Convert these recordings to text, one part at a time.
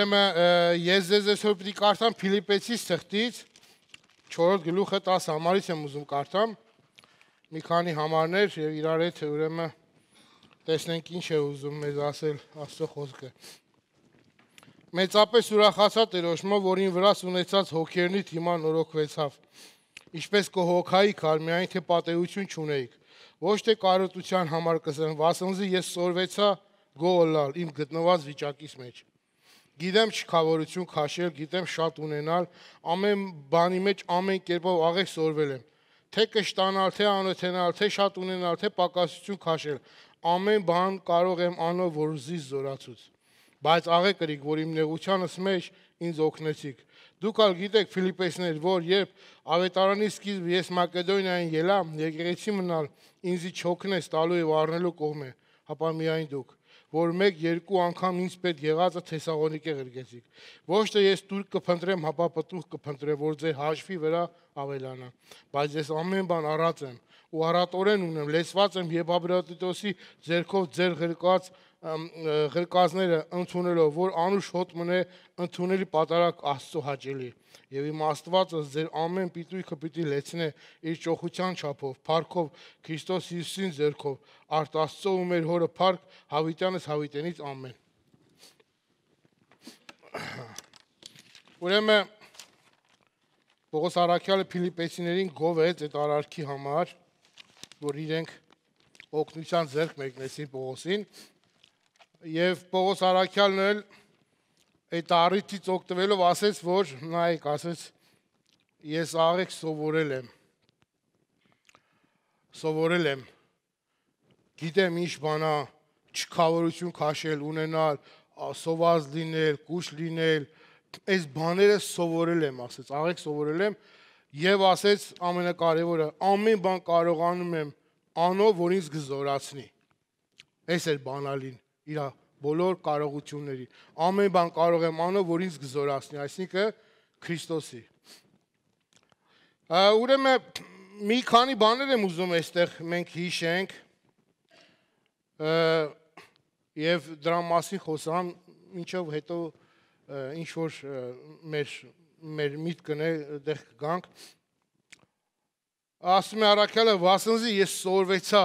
Ուրեմն ես ձեզ այսօր պիտի կարդամ Փիլիպպեցիս թղթից 4-րդ գլուխը 10 համարից եմ ուզում կարդամ մի քանի համարներ եւ իրար հետ ուրեմն տեսնենք ինչ է ուզում մեզ ասել Աստծո խոսքը Մեծապես ուրախացա Տերոջմով որին վրաս ունեցած հոգերնիդ հիմա նորոգվեցավ ինչպես կհոգայի քար միայն թե պատեություն չունեիք ոչ թե կարոտության համար կզեն վասնզի ես սորվեցա գոլալ իմ գտնված վիճակից մեջ Գիտեմ չքավորություն քաշել, գիտեմ շատ ունենալ, ամեն բանի մեջ ամեն կերպով աղեք սորվել եմ, թե կշտանալ, թե անօթենալ, թե շատ ունենալ, թե պակասություն քաշել, ամեն բան կարող եմ անով որ զիս զորացուց, բայց աղեք կրիք, որ իմ նեղությանս մեջ ինձ օգնեցիք, դուք ալ գիտեք Ֆիլիպպեսներ, որ երբ ավետարանի սկիզբ ես Մակեդոնիային ելա, եկեղեցի մնալ, ինձի չօգնես տալու եւ առնելու կողմ է, հապա միայն դուք որ մեկ-երկու անգամ ինձ պետք եղածը Թեսաղոնիկե ղրկեցիք։ Ոչ թե ես տուր կփնտրեմ, հապա պտուղ կփնտրեմ, որ ձեր հաշվի վրա ավելանա։ Բայց ես ամեն բան առած եմ ու առատորեն ունեմ, լեցված եմ Եփաբրատիտոսի ձեռքով ձեր ղրկածները ընդունելով, որ անուշ հոտ մնե ընդունելի պատարակ Աստծո հաճելի։ Եվ իմ Աստվածը ձեր ամեն պիտույքը պիտի լեցնե իր ճոխության չափով, փառքով Քրիստոս Հիսուսին ձեռքով, արդ Աստծո ու մեր հորը փառք հավիտյանս հավիտենից ամեն։ Ուրեմն Պողոս առաքյալը Փիլիպպեցիներին գովեց այդ արարքի համար, որ իրենք օգնության ձեռք մեկնեցին Պողոսին, եւ Պողոս առաքյալն էլ այդ առիթից օգտվելով ասեց, որ նայեք, ասեց ես աղեք սովորել եմ գիտեմ ինչ բանա չքավորություն քաշել ունենալ սոված լինել կուշ լինել այս բաները սովորել եմ ասեց աղեք սովորել եմ եւ ասեց ամենակարևորը ամեն բան կարողանում եմ անով որ ինձ կզորացնի այս էր բանալին իր բոլոր կարողությունների ամեն բան կարող եմ անով որ ինձ կզորացնի այսինքն Քրիստոսի ուրեմն մի քանի բաներ եմ ուզում այստեղ մենք հիշենք եւ դրա մասին խոսամ ինչով հետո ինչ որ մեր միտքն է դեղ կգանք ասում է առաքյալը վասնզի ես սորվեցա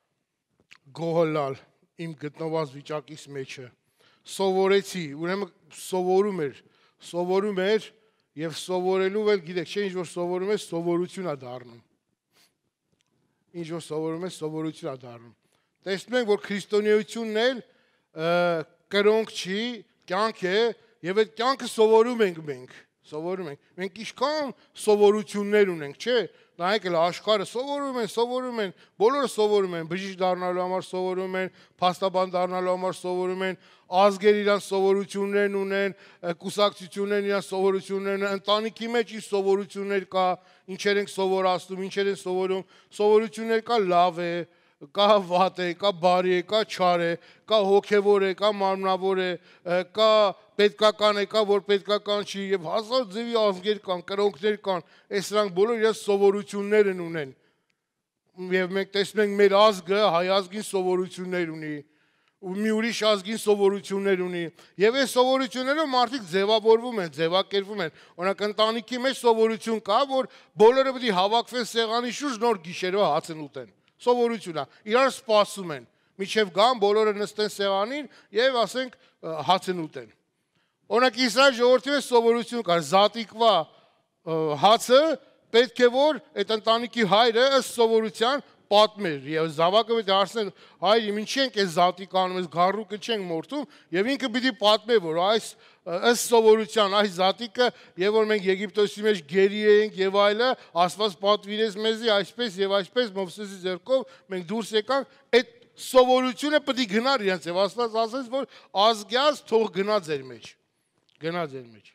գոհլալ իմ գտնված վիճակից մեջը սովորեցի ուրեմն սովորում էր եւ սովորելու էլ գիտեք չէ ինչ որ սովորում է սովորություն է դառնում ինչ որ սովորում է սովորություն է դառնում տեսնում ենք որ քրիստոնեությունն էլ կրոնք չի կյանք է եւ այդ կյանքը սովորում ենք մենք ինչքան սովորություններ ունենք չէ նայեք էլ աշխարհը սովորում են բոլորը սովորում են բժիշկ դառնալու համար սովորում են փաստաբան դառնալու համար սովորում են ազգեր իրան սովորություններն ունեն կուսակցություններն իրան սովորություններն ընտանիքի մեջ իր սովորություններ կա ինչեր են սովորացնում ինչեր են սովորություններ կա լավ է կա վատ է, կա բարի է, կա չար է, կա հոգևոր է, կա մարմնավոր է, կա պետքական է, կա որ պետքական չի եւ հազար ձևի ազգեր կան, կրոնքներ կան, այս նրանք բոլորը իրենց սովորություններ ունեն։ Եվ մենք տեսնում ենք մեր ազգը հայ ազգին սովորություններ ունի, ու մի ուրիշ ազգին սովորություններ ունի։ Եվ այս սովորություններով մարդիկ ձևավորվում են, ձևակերպվում են։ Օրինակ ընտանիքի մեջ սովորություն կա, որ բոլորը պետք է հավաքվեն սեղանի շուրջ նոր գիշերվա հացն ուտեն։ Սովորություն է, իրար սպասում են, միջև գան, բոլորը նստեն սեղանին եւ ասենք հացն ուտեն։ Օրինակ Իսրայել ժողովրդի մեջ սովորություն կար, զատիկվա հացը պետք է որ այդ ընտանիքի հայրը ըստ սովորության պատմեր եւ զավակը պետք է հարցնել հայր ինչի ենք այս զատիկ անում այս գառուկը չենք մորթում եւ ինքը պիտի պատմե որ այս ըստ սովորության այս զատիկը եւ որ մենք Եգիպտոսի մեջ գերի էինք եւ այլը Աստված պատվիրեց մեզի այսպես եւ այսպես Մովսեսի ձեռքով մենք դուրս եկանք այդ սովորությունը պետք է գնար իրենց եւ Աստված ասեց որ ազգյաց թող գնա ձեր մեջ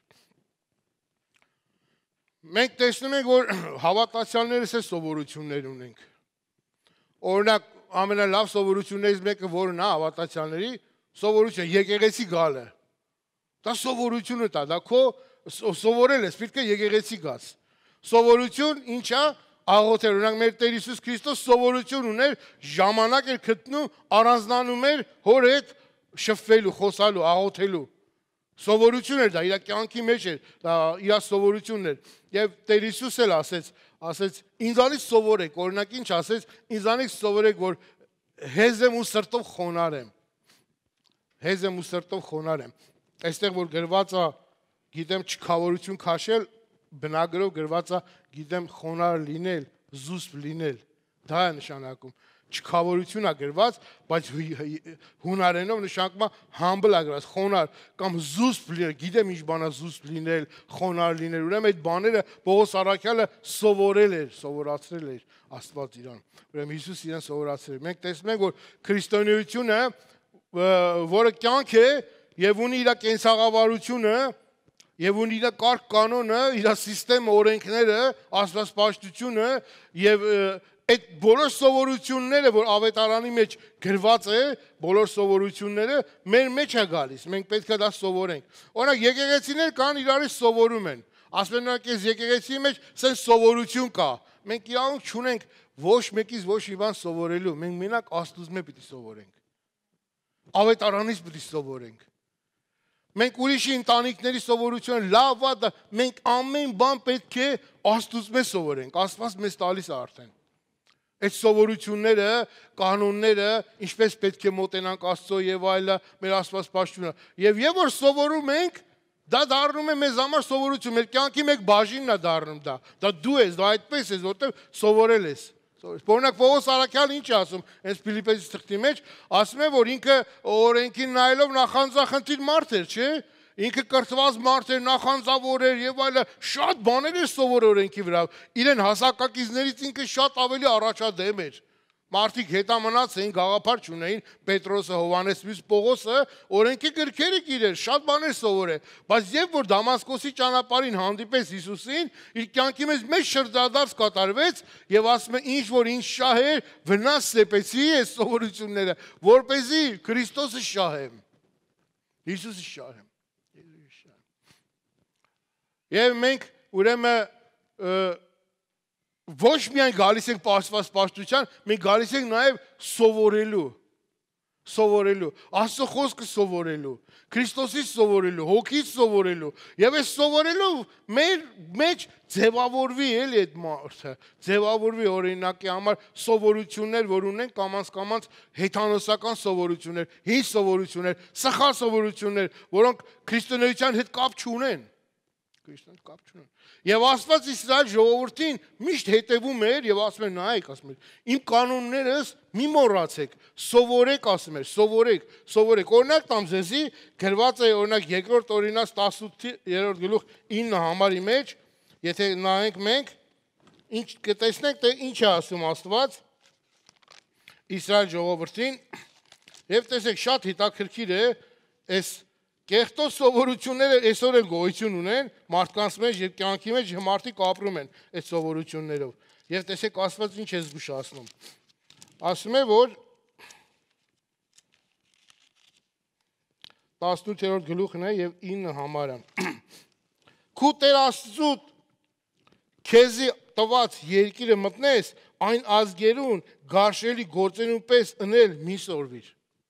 մենք տեսնում ենք որ հավատացյալներս է սովորություններ ունենք օրինակ ամենալավ սովորություններից մեկը որն է հավատացյալների սովորություն եկեղեցի գալը դա սովորությունը դա քո սովորել ես պետք է եկեղեցի գաս սովորություն ինչա աղոթել օրինակ մեր Տեր Հիսուս Քրիստոս սովորություն ուներ ժամանակ էր գտնում առանձնանում էր հոր հետ շփվելու խոսալու աղոթելու Սովորություն էր դա, իր կյանքի մեջ էր, դա իր սովորությունն էր։ Եվ Տեր Հիսուս էլ ասեց, ինձանից սովորեք, օրինակ ինչ ասեց, ինձանից սովորեք, որ հեզ եմ ու սրտով խոնար եմ։ Հեզ եմ ու սրտով խոնար եմ։ Այստեղ որ գրված է, գիտեմ չքավորություն քաշել, բնագրով գրված է, գիտեմ խոնար լինել, զուսպ լինել։ Դա է նշանակում։ Չքավորություն է գրված, բայց հունարենով նշանակում է humble է գրված, խոնար կամ զուսպ լինել, գիտեմ ինչ բան է զուսպ լինել, խոնար լինել։ Ուրեմն այդ բաները Պողոս առաքյալը սովորել էր, սովորացրել էր Աստված իրան։ Ուրեմն Հիսուս իրան սովորացրել էր։ Մենք տեսնում ենք, որ քրիստոնեությունը, որը կյանք է եւ ունի իր կենսաղավարությունը, եւ ունի իր կարգ կանոնը, իր համակարգը, օրենքները, աստվածպաշտությունը եւ այդ բոլոր սովորությունները, որ ավետարանի մեջ գրված է, բոլոր սովորությունները մեր մեջ է գալիս, մենք պետք է դա սովորենք։ Օրինակ եկեղեցիներ կան, իրարից սովորում են։ Ասում են այս եկեղեցիի մեջ սենց սովորություն կա։ Մենք իրավունք չունենք ոչ մեկից ոչ մի բան սովորելու, մենք մենակ Աստծուց պիտի սովորենք։ Ավետարանից պիտի սովորենք։ Մենք ուրիշի ընտանիքների սովորությունը լավ է, մենք ամեն բան պետք է Աստծուց սովորենք, Աստված մեզ տալիս է արդեն։ Այդ սովորությունները, կանոնները, ինչպես պետք է մոտենանք Աստծո եւ այլը, մեր աստվածպաշտությունը։ Եվ որ սովորում ենք, դա դառնում է մեզ համար սովորություն, մեր կյանքի մեկ բաժինն է դառնում դա։ Դա դու ես, դա այդպես ես, որտեղ սովորել ես։ Օրինակ Պողոս առաքյալը ինչ է ասում, հենց Ֆիլիպպեցիս թղթի մեջ, ասում է, որ ինքը օրենքին նայելով նախանձախնդիր մարդ էր, չէ՞։ Ինքը կրթված մարդ էր, նախանձավոր էր եւ այլը, շատ բաներ էր սովոր օրենքի վրա։ Իրեն հասակակիցներից ինքը շատ ավելի առաջադեմ էր։ Մարդիկ հետամնաց էին, գաղափար չունեին, Պետրոսը, Հովհաննեսը, մյուս Պողոսը օրենքի գրքերը գիրեր, շատ բաներ սովորել։ Բայց երբ որ Դամասկոսի ճանապարհին հանդիպեց Հիսուսին, իր կյանքի մեջ շրջադարձ կատարվեց եւ ասում է, ինչ որ ինձ շահեր, վնաս սեպեցի այս սովորությունները, որպեսզի Քրիստոսը շահեմ։ Հիսուսը շահեմ։ Եվ մենք ուրեմն ոչ միայն գալիս ենք պաշտպաշտության, մենք գալիս ենք նաև սովորելու, Աստծո խոսքը սովորելու, Քրիստոսից սովորելու, հոգից սովորելու, եւ այս սովորելու մեր մեջ ձևավորվի էլի այդ մարդը, ձևավորվի օրինակի համար սովորություններ, որ ունենք կամաց հեթանոսական սովորություններ, հին սովորություններ, սխալ սովորություններ, որոնք քրիստոնեության հետ կապ չունեն։ Եվ Աստված Իսրայել ժողովրդին միշտ հետևում էր եւ ասում էր, նայեք, ասում էր, իմ կանոններս մի մոռացեք, սովորեք, ասում էր, սովորեք։ Օրինակ տամ ձեզի, գրված է օրինակ 2-րդ Օրինաց 18-րդ գլուխ 9 համարի մեջ, եթե նայենք մենք, ինչ կտեսնենք, թե ինչ է ասում Աստված Իսրայել ժողովրդին, եւ տեսեք, շատ հետաքրքիր է այս կեղտոտ սովորությունները այսօր էլ գոյություն ունեն, մարդկանց մեջ եւ կյանքի մեջ մարդիկ ապրում են այդ սովորություններով։ Եվ տեսեք Աստված ինչ է զգուշացնում։ Ասում է, որ 18-րդ գլուխն է եւ 9 համարը։ Քու Տեր Աստծուդ քեզի տված երկիրը մտնես, այն ազգերուն գարշելի գործերուն պես ընել մի սորվիր։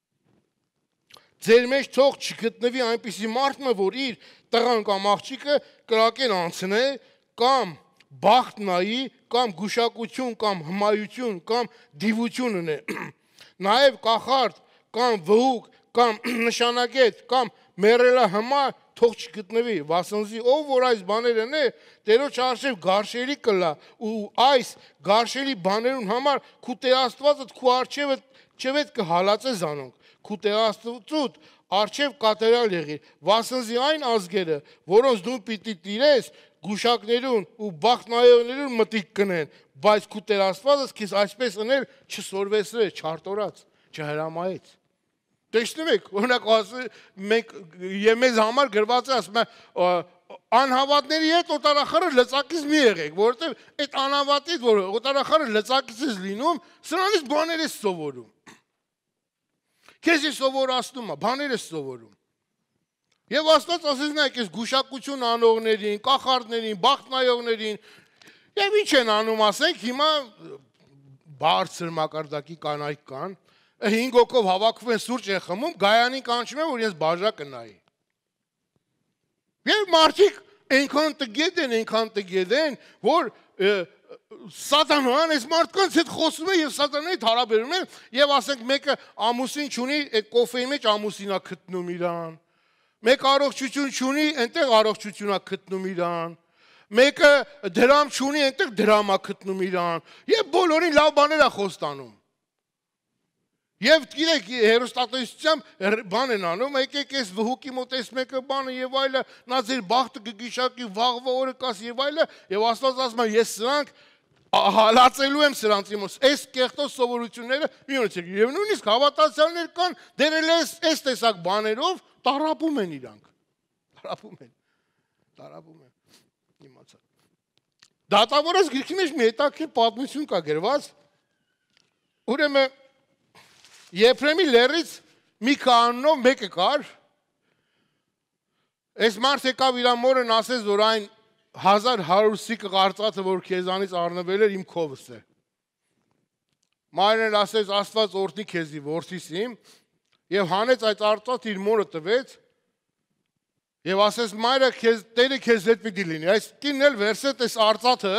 Ձեր մեջ թող չգտնվի այնպիսի մարդը, որ իր տղան կամ աղջիկը կրակեն անցնե, կամ բախտ նայի, կամ գուշակություն, կամ հմայություն, կամ դիվություն ունե։ Նաև կախարդ, կամ վհուկ, կամ նշանագետ, կամ մեռելահմա թող չգտնվի, վասնզի ով որ այս բաները նե, Տերոջ արժև գարշելի կլա, ու այս գարշելի բաներուն համար քու Տեր Աստվածդ քու արժևը չվետ կհալածե զանոնք, քու Տեր Աստծուդ արժև կատարյալ եղիր, վասնզի այն ազգերը, որոնց դու պիտի տիրես, գուշակներուն ու բախտնայողներուն մտիկ կնեն, բայց քու Տեր Աստվածդ քեզ այսպես ընել չսորվեցրեց, չարտորած, չհրամայեց։ Տեսնում եք, օրինակ մենք եւ մեզ համար գրված է, ասում է անհավատների հետ օտարախառը լծակից մի եղեք, որովհետեւ այդ անհավատից, որ օտարախառը լծակից է լինում, սրանից բաներ է սովորում։ Քեզ է սովորացնում, բաներ է սովորում։ Եվ Աստված ասես նայեք, այս գուշակություն անողներին, կախարդներին, բախտնայողներին, եւ ինչ են անում, ասենք, հիմա բարձր մակարդակի կանայք կան, 5 հոգով հավաքվում են սուրճ են խմում, գայանին կանչում են, որ ես բաժակը նայի։ Եվ մարդիկ այնքան տգետ են, որ Սատանան այս մարդկանց հետ խոսում է եւ սատանայի հետ հարաբերում են եւ ասենք մեկը ամուսին չունի, այդ կոֆեի մեջ ամուսինա գտնում իրան։ Մեկ առողջություն չունի, այնտեղ առողջությունա գտնում իրան։ Մեկը դրամ չունի, այնտեղ դրամա գտնում իրան։ Եվ բոլորին լավ բաներ է խոստանում։ Եվ գիտեք, հերոստատեսությամբ բան են անում, եկեք այս վհուկի մոտ այս մեկը բանը եւ այլը, նա ձեր բախտը կգիշակի, վաղվա օրը կաս եւ այլը, եւ Աստված ասում է, ես սրանք հալածելու եմ սրանցի մոտ։ Այս կեղտոտ սովորությունները մի ունեցեք։ Եվ նույնիսկ հավատացյալներ կան, դերել այս տեսակ բաներով տարապում են իրանք։ Տարապում են։ Իմացա։ Դատավորած գրքի մեջ մի հետաքրքիր պատմություն կա գրված։ Ուրեմն Եփրեմի լերից մի քահանով մեկը կար։ Այս մարդ եկավ իր մորն ասեց, որ այն 1100 սիկլ արծաթը, որ քեզանից առնվել էր, իմ քովս է։ Մայրն ասեց, Աստված օրհնի քեզի, որդիս իմ, եւ հանեց այդ արծաթը իր մորը տվեց, եւ ասեց, մայրը Տերը քեզ հետ պիտի լինի։ Այս կինն էլ վերցրեց այս արծաթը,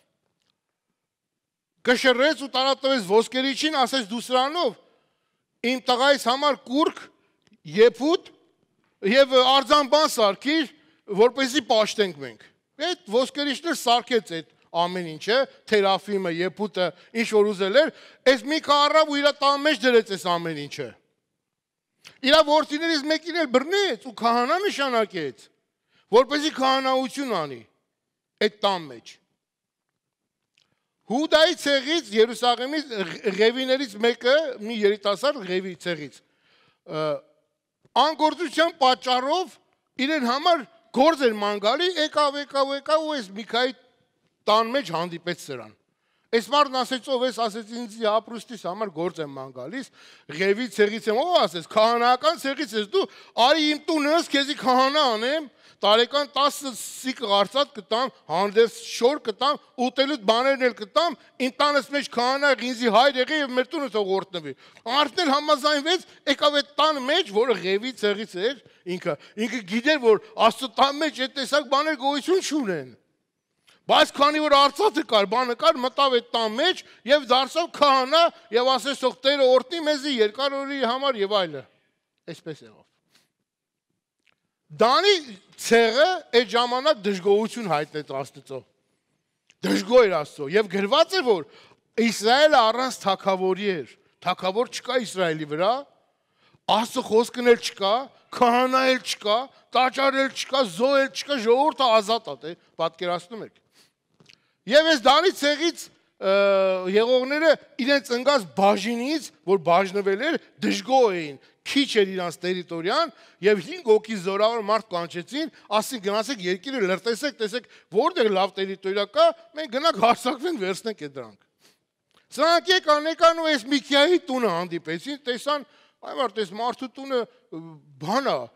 կշռեց ու տարածվեց ոսկերիչին, ասեց դու սրանով իմ տղայիս համար կուրք, եփուտ եւ արձանբան սարքիր, որպեսզի պաշտենք մենք։ Այդ ոսկերիչն էլ սարքեց այդ ամեն ինչը, թերաֆիմը, եփուտը, ինչ որ ուզել էր, այս մի առավ ու իր տան մեջ դրեց այս ամեն ինչը։ Իր որդիներից մեկին էլ բռնեց ու քահանա նշանակեց, որպեսզի քահանայություն անի այդ տան մեջ։ Հուդայի ցեղից Երուսաղեմից Ղևիներից մեկը, մի երիտասարդ Ղևի ցեղից, անգործության պատճառով իրեն համար գործ էր ման գալի, եկավ ու այս Միքայի տան մեջ հանդիպեց սրան։ Այս մարդն ասեց, ով ես, ասեց ինձ ապրուստիս համար գործ եմ ման գալիս, Ղևի ցեղից եմ, ով ասեց, քահանական ցեղից ես դու, արի իմ տունս քեզի քահանա անեմ, տարեկան 10 սիկլ արծաթ կտամ, հանդերձ շոր կտամ, ուտելուց բաներն էլ կտամ, իմ տանս մեջ քահանա ինձի հայր եղի եւ մեր տունը թող օրհնվի։ Մարդն էլ համաձայնվեց, եկավ այդ տան մեջ, որը Ղևի ցեղից էր, ինքը գիտեր, որ Աստծո տան մեջ այդ տեսակ բաներ գոյություն չունեն։ Բայց քանի որ արծաթը կար, բանը կար, մտավ այդ տան մեջ եւ դարձավ քահանա եւ ասեց, թող Տերը օրհնի մեզի երկար օրի համար եւ այլը։ Այսպես եղավ։ Դանի ցեղը այդ ժամանակ դժգոհություն հայտնեց Աստծո։ Դժգոհ էր Աստծո եւ գրված է, որ Իսրայելը առանց թագավորի էր։ Թագավոր չկա Իսրայելի վրա, Աստծո խոսքն էլ չկա, քահանա էլ չկա, տաճար էլ չկա, զոհ էլ չկա, ժողովուրդը ազատ է, պատկերացնում եք։ Եվ այս Դանի ցեղից եղողները իրենց ընկած բաժինից, որ բաժնվել էր, դժգոհ էին, քիչ էր իրանց տերիտորիան, եւ 5 հոգի զորավոր մարդ կանչեցին, ասին գնացեք երկիրը լրտեսեք, տեսեք որտեղ լավ տերիտորիա կա, մենք գնանք հարձակվենք, վերցնենք այդ դրանք։ Սրանք եկան ու այս Միքիայի տունը հանդիպեցին, տեսան, այ մարդ, այս մարդու տունը բան է,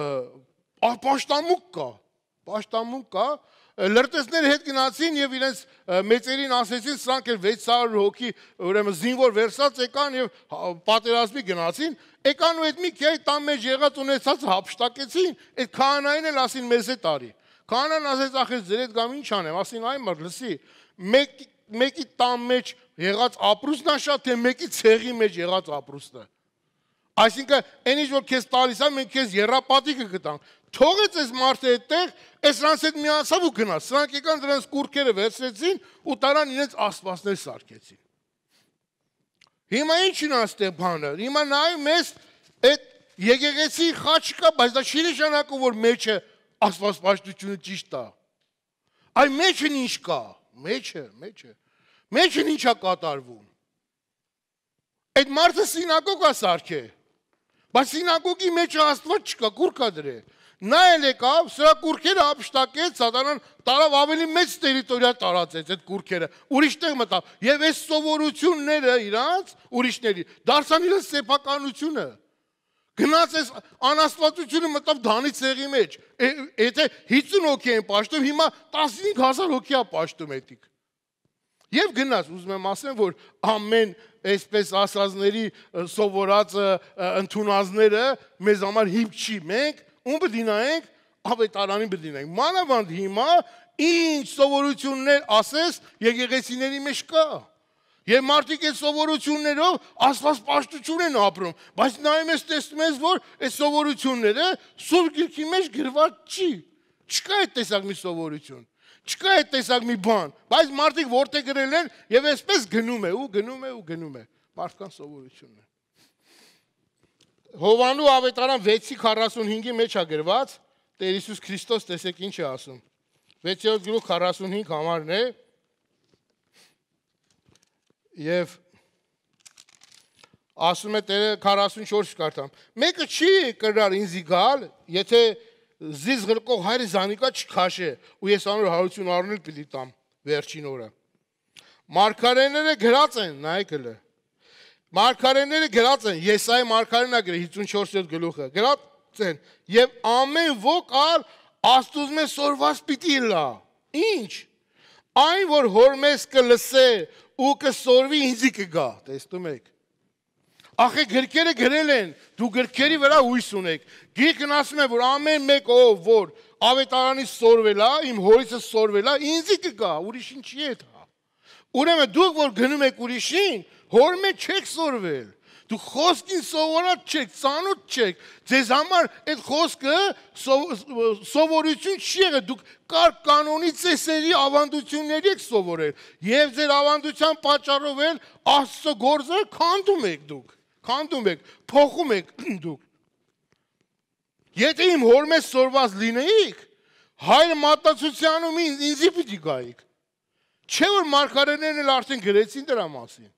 պաշտամունք կա, լրտեսները հետ գնացին եւ իրենց մեծերին ասեցին, սրանք էլ 600 հոգի, ուրեմն զինվոր վերցած եկան եւ պատերազմի գնացին, եկան ու այդ Միքիայի տան մեջ եղած ունեցած հափշտակեցին, այդ քահանային էլ ասին մեզ է տարի։ Քահանան ասեց, ախր ձեր հետ գամ ինչ անեմ, ասին այ մարդ, լսի, մեկի տան մեջ եղած ապրուստն է շատ, թե մեկի ցեղի մեջ եղած ապրուստը։ Այսինքն, այն ինչ որ քեզ տալիս է, մենք քեզ երապատիկը կտանք։ Թողեց այս մարդը այդտեղ, այս նրանց հետ միացավ ու գնաց։ Սրանք եկան դրանց կուրքերը վերցրեցին ու տարան իրենց աստվածներ սարքեցին։ Հիմա ի՞նչն է այստեղ բանը։ Հիմա նայում ես այդ եկեղեցի խաչը կա, բայց դա չի նշանակում, որ մեջը աստվածպաշտությունը ճիշտ է։ Այ մեջն ինչ կա։ Մեջն ինչ է կատարվում։ Այդ մարդը սինագոգ է սարքել։ Բայց սինագոգի մեջ Աստված չկա, կուր կա դրե։ Նա էլ եկավ, սրա կուրքերը հափշտակեց, Սատանան տարավ ավելի մեծ տերիտորիա տարածեց այդ կուրքերը, ուրիշտեղ մտավ։ Եվ այս սովորությունները իրանց, ուրիշների, դարձան իրենց սեփականությունը։ Գնաց այս անաստվածությունը մտավ Դանի ցեղի մեջ։ Եթե 50 հոգի են պաշտում, հիմա 15000 հոգի է պաշտում էդիկ։ Եվ գնաց, ուզում եմ ասեմ, որ ամեն այսպես ասածների սովորած ընդունածները մեզ համար հիմք չի, մենք ում պետք է նայենք ավետարանի բդինենք։ Մանավանդ հիմա ինչ սովորություններ ասես եկեղեցիների մեջ կա։ Եվ մարդիկ այդ սովորություններով աստվածպաշտություն են ապրում, բայց նայում ես տեսնում ես, որ այդ սովորությունները Սուրբ Գիրքի մեջ գրված չի։ Չկա այդ տեսակ մի սովորություն, չկա այդ տեսակ մի բան, բայց մարդիկ որտեղ գրել են եւ այսպես գնում է ու գնում է ու գնում է մարդկանց սովորությունն է։ Հովանու ավետարան 6:45-ի մեջ է գրված, Տեր Հիսուս Քրիստոս տեսեք ինչ է ասում։ 6-րդ գլուխ 45 համարն է։ Եվ ասում է Տերը 44 կարդամ։ Մեկը չի կրար ինձի գալ, եթե զիզ գրկող հայրը զանիկա չքաշե, ու ես անոր հարություն առնել պիտի տամ վերջին օրը։ Մարգարեները գրած են, նայեք հլը։ Մարգարեները գրած են, Եսայի մարգարեն է գրել 54-րդ գլուխը, գրած են, եւ ամեն ոք ալ Աստուծո մեջ սորված պիտի լա։ Ինչ։ Այն որ հորմես կլսե ու կսորվի ինձի կգա, տեսնում եք։ Ախե գրքերը գրել են, դու գրքերի վրա հույս ունեք։ Գիրքն ասում է, որ ամեն մեկ ով որ ավետարանից սորվել է, իմ հորիցս սորվել է, ինձի կգա, ուրիշին չի է դա։ Ուրեմն դուք որ գնում եք ուրիշին, հոր մեջ չեք սորվել։ Դուք խոսքին սովորած չեք, ծանոթ չեք, ձեզ համար այդ խոսքը սովորություն չի եղել, դուք կարգ կանոնի ծեսերի ավանդությունների եք սովորել, եւ ձեր ավանդության պատճառով էլ Աստծո գործը քանդում եք դուք, քանդում եք, փոխում եք դուք։ Եթե իմ հոր մեջ սորված լինեիք, հայրը մատացությանում ինձի պիտի գայիք։ Չէ որ մարգարեներն էլ արդեն գրեցին դրա մասին։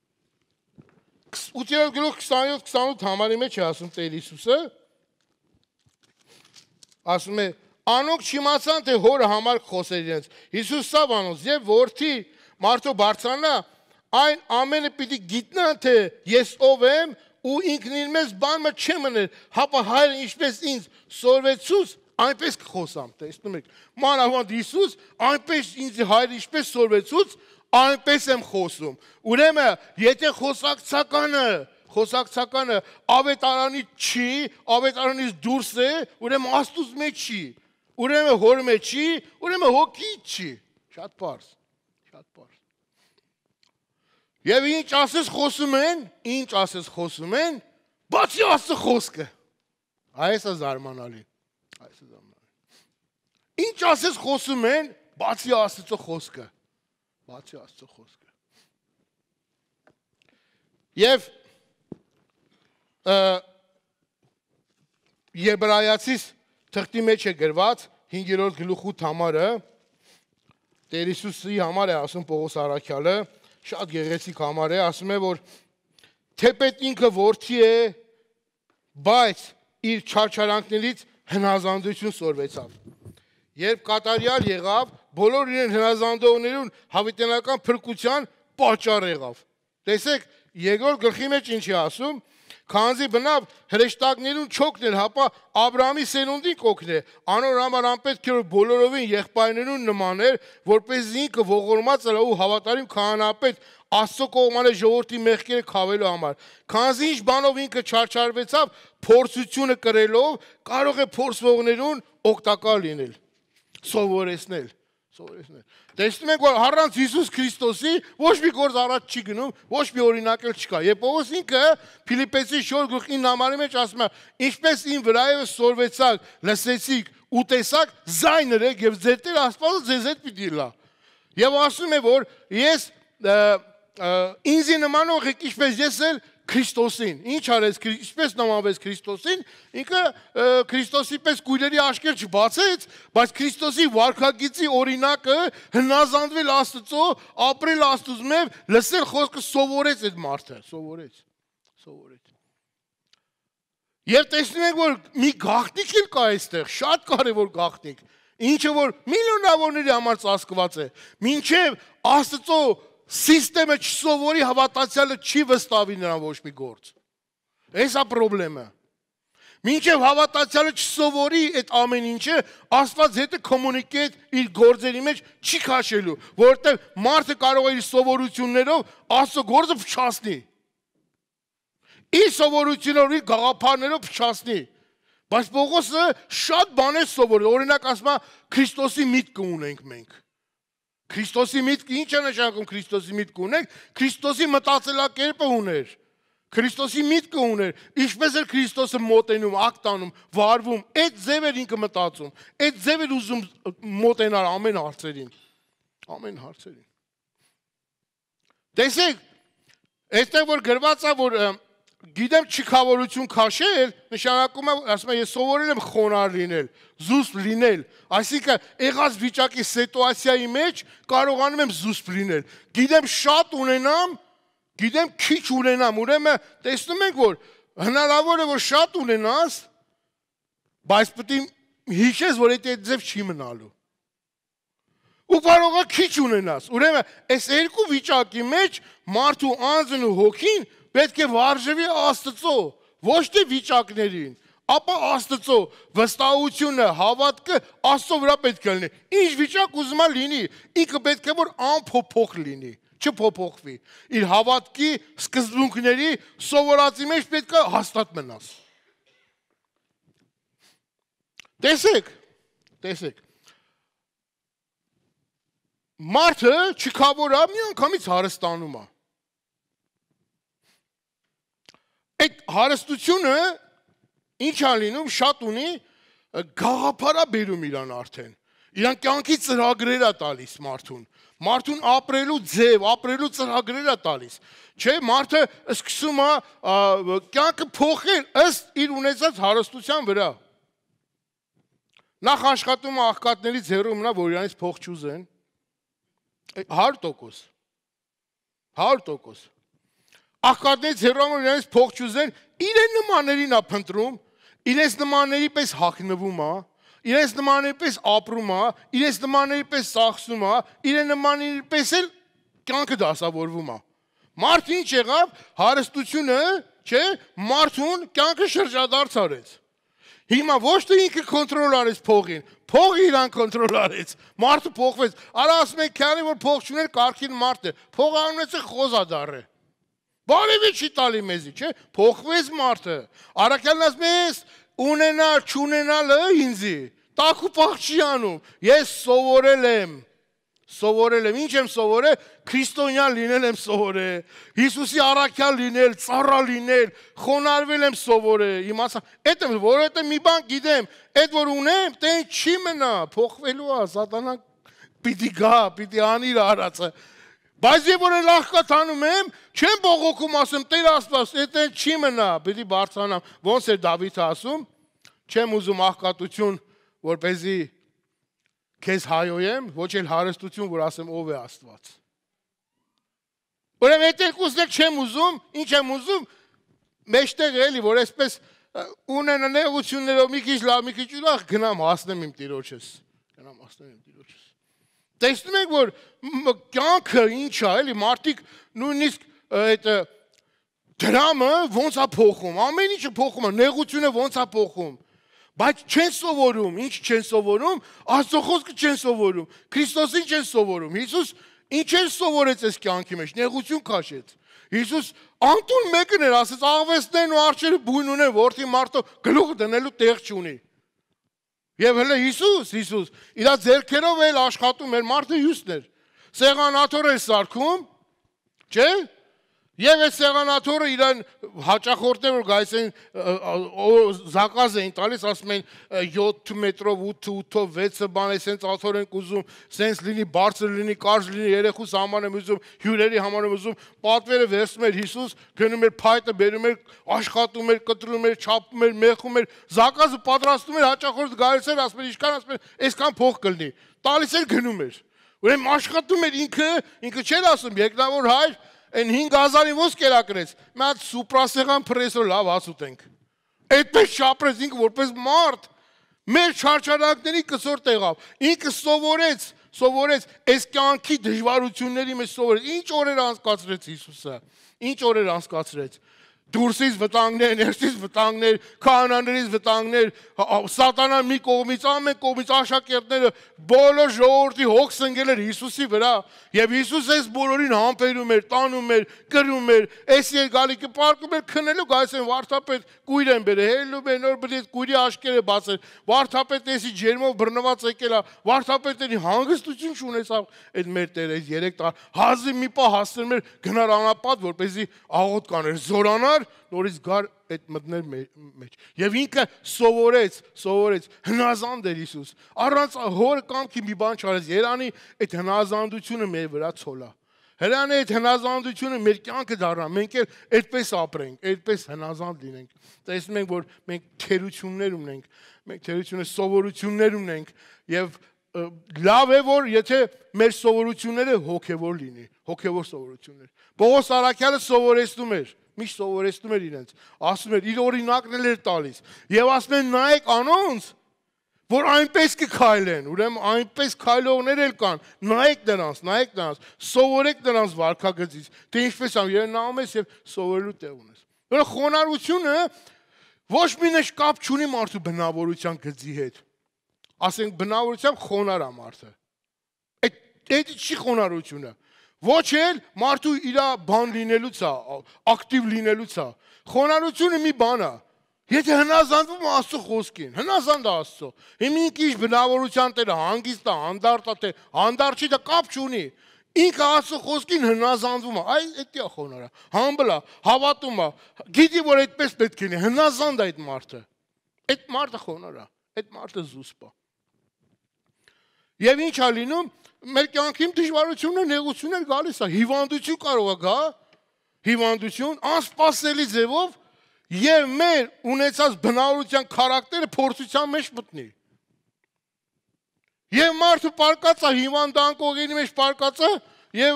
8-րդ գլուխ 27-28 համարի մեջ է ասում Տեր Հիսուսը, ասում է, անոնք չիմացան, թե հորը համար խոսեր իրենց։ Հիսուս սավ անոնց, եւ որդի մարդու բարձրանա, այն ամենը պիտի գիտնան, թե ես ով եմ, ու ինքն իր մեզ բան մը չեմ մներ, հապա հայրը ինչպես ինձ սորվեցուց, այնպես կխոսամ, տեսնում եք։ Մանավանդ Հիսուս, այնպես ինձ հայրը ինչպես սորվեցուց, այնպես եմ խոսում։ Ուրեմն, եթե խոսակցականը ավետարանից չի, ավետարանից դուրս է, ուրեմն Աստծո մեջ չի, ուրեմն հոր մեջ չի, ուրեմն հոգի չի։ Շատ պարզ, շատ պարզ։ Եվ ինչ ասես խոսում են, բացի Աստծո խոսքը։ Այս է զարմանալի, այս է զարմանալի։ Ինչ ասես խոսում են, բացի Աստծո խոսքը։ Բացի Աստծո խոսքը։ Եվ Եբրայացիս թղթի մեջ է գրված 5-րդ գլուխ 8 համարը, Տեր Հիսուսի համար է ասում Պողոս առաքյալը, շատ գեղեցիկ համար է, ասում է, որ թեպետ ինքը որդի է, բայց իր չարչարանքներից հնազանդություն սորվեցավ։ Երբ կատարյալ եղավ, բոլոր իրեն հնազանդողներուն հավիտենական փրկության պատճառ եղավ։ Տեսեք, երկրորդ գլխի մեջ ինչ է ասում, քանզի բնավ հրեշտակներուն չօգներ, հապա Աբրահամի սերունդին կօգնե, անոր համար անպետք է որ բոլորովին եղբայրներուն նմաներ, որպես ինքը ողորմած էր ու հավատարիմ քահանապետ Աստծո կողմանը ժողովրդի մեղքերը քավելու համար։ Քանզի ինչ բանով ինքը չարչարվեցավ, փորձությունը կրելով կարող է փորձվողներուն օգտակար լինել, սովորեցնել։ Տեսնում ենք, որ առանց Հիսուս Քրիստոսի ոչ մի գործ առաջ չի գնում, ոչ մի օրինակ էլ չկա։ Եվ Պողոս ինքը Փիլիպպեցի 4:9 համարի մեջ ասում է, ինչպես իմ վրայով սորվեցաք, լսեցիք, ուտեսաք, զայներեք եւ ձեր Տեր Աստվածը ձեզ հետ պիտի լա։ Եվ ասում է, որ ես ինձի նմանող եք, ինչպես ես էլ Քրիստոսին, ինչ արեց, ինչպես նմանվեց Քրիստոսին, ինքը Քրիստոսի պես կույրերի աշկեր չբացեց, բայց Քրիստոսի վարքագիծի օրինակը հնազանդվել Աստծո, ապրել Աստծո մեջ, լսել խոսքը սովորեց այդ մարդը, սովորեց։ Եվ տեսնում ենք, որ մի գաղտնիք էլ կա այստեղ, շատ կարևոր գաղտնիք, ինչը որ միլիոնավորների համար ծածկված է, մինչև Աստծո Սիստեմը չսովորի հավատացյալը չի վստահի նրան ոչ մի գործ։ Այս է պրոբլեմը։ Մինչև հավատացյալը չսովորի այդ ամեն ինչը, Աստված հետը կոմունիկետ իր գործերի մեջ չի քաշելու, որովհետև մարդը կարող է իր սովորություններով Աստծո գործը փչացնի։ Իր սովորություններով, իր գաղափարներով փչացնի։ Բայց Պողոսը շատ բաներ սովորել, օրինակ ասում է Քրիստոսի միտքը ունենք մենք։ Քրիստոսի միտքը ինչ է նշանակում Քրիստոսի միտքը ունենք, Քրիստոսի մտածելակերպը ուներ։ Քրիստոսի միտքը ուներ, ինչպես էր Քրիստոսը մոտենում, ակտանում, վարվում, այդ ձև էր ինքը մտածում, այդ ձև էր ուզում մոտենալ ամեն հարցերին։ Ամեն հարցերին։ Տեսեք, այստեղ որ գրված է, որ գիտեմ չքավորություն քաշել, նշանակում է, ասում է, ես սովորել եմ խոնարհ լինել, զուսպ լինել, այսինքն եղած վիճակի սիտուացիայի մեջ կարողանում եմ զուսպ լինել։ Գիտեմ շատ ունենամ, գիտեմ քիչ ունենամ, ուրեմն տեսնում ենք, որ հնարավոր է, որ շատ ունենաս, բայց պետք է հիշես, որ այդ ձև չի մնալու։ Ու կարող է քիչ ունենաս, ուրեմն այս երկու վիճակի մեջ մարդու անձն ու հոգին պետք է վարժվի Աստծո, ոչ թե վիճակներին, ապա Աստծո վստահությունը, հավատքը Աստծո վրա պետք է լինի։ Ինչ վիճակ ուզում է լինի, ինքը պետք է որ անփոփոխ լինի, չփոփոխվի։ Իր հավատքի սկզբունքների սովորածի մեջ պետք է հաստատ մնաս։ Տեսեք։ Մարդը չքավոր է, մի անգամից հարստանում է։ Այդ հարստությունը ինչ է լինում, շատ ունի, գաղափար է բերում իրան արդեն։ Իրան կյանքի ծրագրեր է տալիս մարդուն ապրելու ձև, ապրելու ծրագրեր է տալիս։ Չէ, մարդը սկսում է կյանքը փոխել ըստ իր ունեցած հարստության վրա։ Նախ աշխատում է աղքատներից հեռու մնա, որ իրանից փող չուզեն։ 100%։ 100%։ Աղքատներից հեռու մնա, որ իրանից փող չուզեն, իրեն նմաններին է փնտրում, իրենց նմանների պես հագնվում է, իրենց նմանների պես ապրում է, իրենց նմանների պես ծախսում է, իրեն նմանների պես էլ կյանքը դասավորվում է։ Մարդը ինչ եղավ, հարստությունը, չէ, մարդուն կյանքը շրջադարձ արեց։ Հիմա ոչ թե ինքը կոնտրոլ արեց փողին, փողը իրան կոնտրոլ արեց, մարդը փոխվեց։ Արա ասում եք քանի որ փող չուներ, կարգին մարդ է, փողը անունեցը խոզադառ է։ Բարևի չի տալի մեզի, չէ, փոխվեց մարդը։ Առաքյալն ասում է, ունենալ, չունենալը ինձի, տաք ու պաղ չի անում, ես սովորել եմ, ինչ եմ սովորել, քրիստոնյա լինել եմ սովորել, Հիսուսի առաքյալ լինել, ծառա լինել, խոնարհվել եմ սովորել, իմացա, այդ եմ, որովհետև մի բան գիտեմ, այդ որ ունեմ, տեն չի մնա, փոխվելու է, սատանան պիտի գա, պիտի անիր արածը, բայց և որ էլ աղքատանում եմ, չեմ բողոքում ասում, Տեր Աստված, այդ չի մնա, պիտի բարձրանամ, ոնց էր Դավիթը ասում, չեմ ուզում աղքատություն, որպեսզի քեզ հայոյեմ, ոչ էլ հարստություն, որ ասեմ ով է Աստված։ Ուրեմն այդ երկուսն էլ չեմ ուզում, ինչ եմ ուզում, մեջտեղ էլի, որ այսպես ունենա նեղություններով մի քիչ լավ, մի քիչ ուրախ գնամ հասնեմ իմ Տիրոջս։ Տեսնում եք, որ կյանքը ինչ է, էլի, մարդիկ նույնիսկ այդ դրամը ոնց է փոխում, ամեն ինչը փոխում է, նեղությունը ոնց է փոխում, բայց չեն սովորում, ինչ չեն սովորում, Աստծո խոսքը չեն սովորում, Քրիստոսին չեն սովորում, Հիսուս ինչ էր սովորեց այս կյանքի մեջ, նեղություն քաշեց, Հիսուս անտուն մեկն էր, ասեց աղվեսներն ու արջերը բույն ունեն, որդի մարդը գլուխ դնելու տեղ չունի։ Եվ հələ Հիսուս, իրա ձեռքերով էլ աշխատում էր, մարդը հյուսն էր, սեղանաթոռ էր սարքում, չէ, և այդ սեղանաթոռը իրան հաճախորդներ, որ գայս են, զակազ էին տալիս, ասում են 7 մետրով, 8-ով, 6 բան է, սենց աթոռ ենք ուզում, սենց լինի, բարձր լինի, կարճ լինի, երեխուս համար եմ ուզում, հյուրերի համար եմ ուզում, պատվերը վերցնում էր Հիսուս, գնում էր փայտը, բերում էր, աշխատում էր, կտրում էր, չափում էր, մեխում էր, զակազը պատրաստում էր, հաճախորդ գայս էր, ասում էր, ինչքան ասում էր, այսքան փող կլինի, տալիս էր գնում էր, ուրեմն աշխատում էր ինքը չէր ասում, երկնավոր հայր, Են 5,000-ի ոնց կերակրեց, մի հատ սուպրասեղան պրեսոր լավ հաց ուտենք, այդպես չապրեց ինքը որպես մարդ, մեր չարչարանքների կսոր տեղավ, ինքը սովորեց, այս կյանքի դժվարությունների մեջ սովորեց, ինչ օրեր անցկացրեց Հիսուսը, ինչ օրեր անցկացրեց, դուրսից վտանգներ, ներսից վտանգներ, քահանաներից վտանգներ, սատանան մի կողմից, ամեն կողմից աշակերտները բոլոր ժողովրդի հոգս ընկել էր Հիսուսի վրա, եւ Հիսուս այս բոլորին համբերում էր, տանում էր, կրում էր, այս երկալիկը պարկում էր, քնելու գալիս են վարդապետ կույր են բերել, հելնում են նոր բրիտ կույրի աշկերը բացել, վարդապետը էսի ջերմով բռնված եկել է, վարդապետերի հանգստություն չունեցավ այդ մեր Տերը, այս 3 տար, հազիվ մի պահ հասցնում էր գնար անապատ, որպեսզի աղոտ կաներ, զորանար, նորից գար այդ մտներ մեջ։ Եվ ինքը սովորեց, հնազանդ էր Հիսուս, առանց հոր կամքի մի բան չարեց, Երանի այդ հնազանդությունը մեր վրա ցոլա։ Հրանի այդ հնազանդությունը մեր կյանքը դառնա, մենք էլ այդպես ապրենք, այդպես հնազանդ լինենք։ Տեսնում ենք, որ մենք թերություններ ունենք, մենք թերություններ, սովորություններ ունենք եւ լավ է որ եթե մեր սովորությունները հոգեվոր լինի, հոգեվոր սովորություններ։ Պողոս առաքյալը սովորեցնում էր, միշտ սովորեցնում էր իրենց, ասում էր իր օրինակն էր տալիս եւ ասում են նայեք անոնց, որ այնպես կքայլեն, ուրեմն այնպես քայլողներ էլ կան, նայեք նրանց, սովորեք նրանց վարքագծից, թե ինչպես ամ եւ նայում ես եւ սովորելու տեղ ունես։ Որ խոնարհությունը ոչ մի նշ կապ չունի մարդու բնավորության գծի հետ։ Ասենք բնավորությամբ խոնար է մարդը։ Այդ չի խոնարհությունը։ Ոչ էլ մարդու իր բան լինելուց է, ակտիվ լինելուց է։ Խոնարհությունը մի բան է։ Եթե հնազանդվում Աստծո խոսքին, հնազանդ Աստծո։ Հիմնիկ ինչ բնավորության տերը հանգիստ է, հանդարտ է, թե հանդարտ չի, դա կապ չունի։ Ինքը Աստծո խոսքին հնազանդվում է, այդ է խոնարհը, համբլ է, հավատում է, գիտի որ այդպես պետք է լինի, հնազանդ է այդ մարդը։ Այդ մարդը խոնարհ է, այդ մարդը զուսպ է։ Եվ ինչ է լինում, մեր կյանքին դժվարություններ, նեղություններ գալիս է, հիվանդություն կարող է գա, հիվանդություն, անսպասելի ձևով եւ մեր ունեցած բնավորության քարակտերը փորձության մեջ մտնի։ Եվ մարդը պարկած է հիվանդանկողի մեջ պարկած է եւ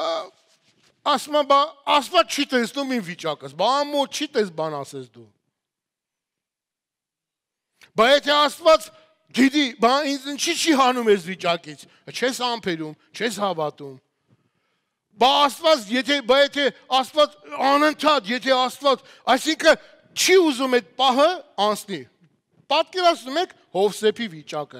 ասма չի տեսնում ին վիճակս, բամո չի տես բան ասես դու։ Բայց եթե Աստված գիտի, բան ինձ ինչի հանում ես վիճակից, չես ամփերում, չես հավատում։ Եթե Աստված անընդհատ, եթե Աստված, այսինքն չի ուզում այդ պահը անցնի։ Պատկերացնում եք Հովսեփի վիճակը։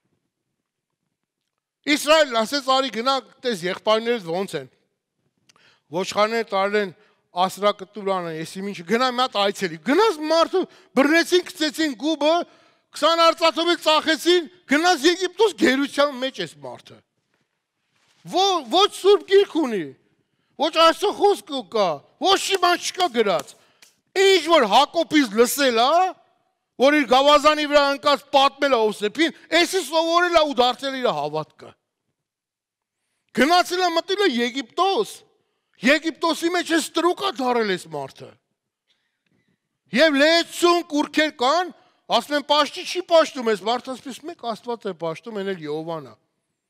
Իսրայելն ասեց արի գնա, տես եղբայրներդ ոնց են։ Ոչխարներ տարել են ասրակտուրանը, եսի ինչ գնա մի հատ այցելի։ Գնաց մարդը բռնեցին, գցեցին գուբը, 20 արծաթով ծախեցին, գնաց Եգիպտոս գերության մեջ էս մարդը։ Ոչ սուրբ գիրք ունի, ոչ Աստծո խոսք կա, ոչ մի բան չկա գրած։ Ինչ որ Հակոբից լսել է, որ իր գավազանի վրա ընկած պատմել է Հովսեփին, էսի սովորել է ու դարձել իր հավատքը։ Գնացել է մտել է Եգիպտոս, Եգիպտոսի մեջ է ստրուկ է դարել էս մարդը։ Եվ լեցուն կուրքեր կան, ասում են պաշտի չի պաշտում ես, մարդը ասում մեկ Աստված է պաշտում, են էլ Եհովան է։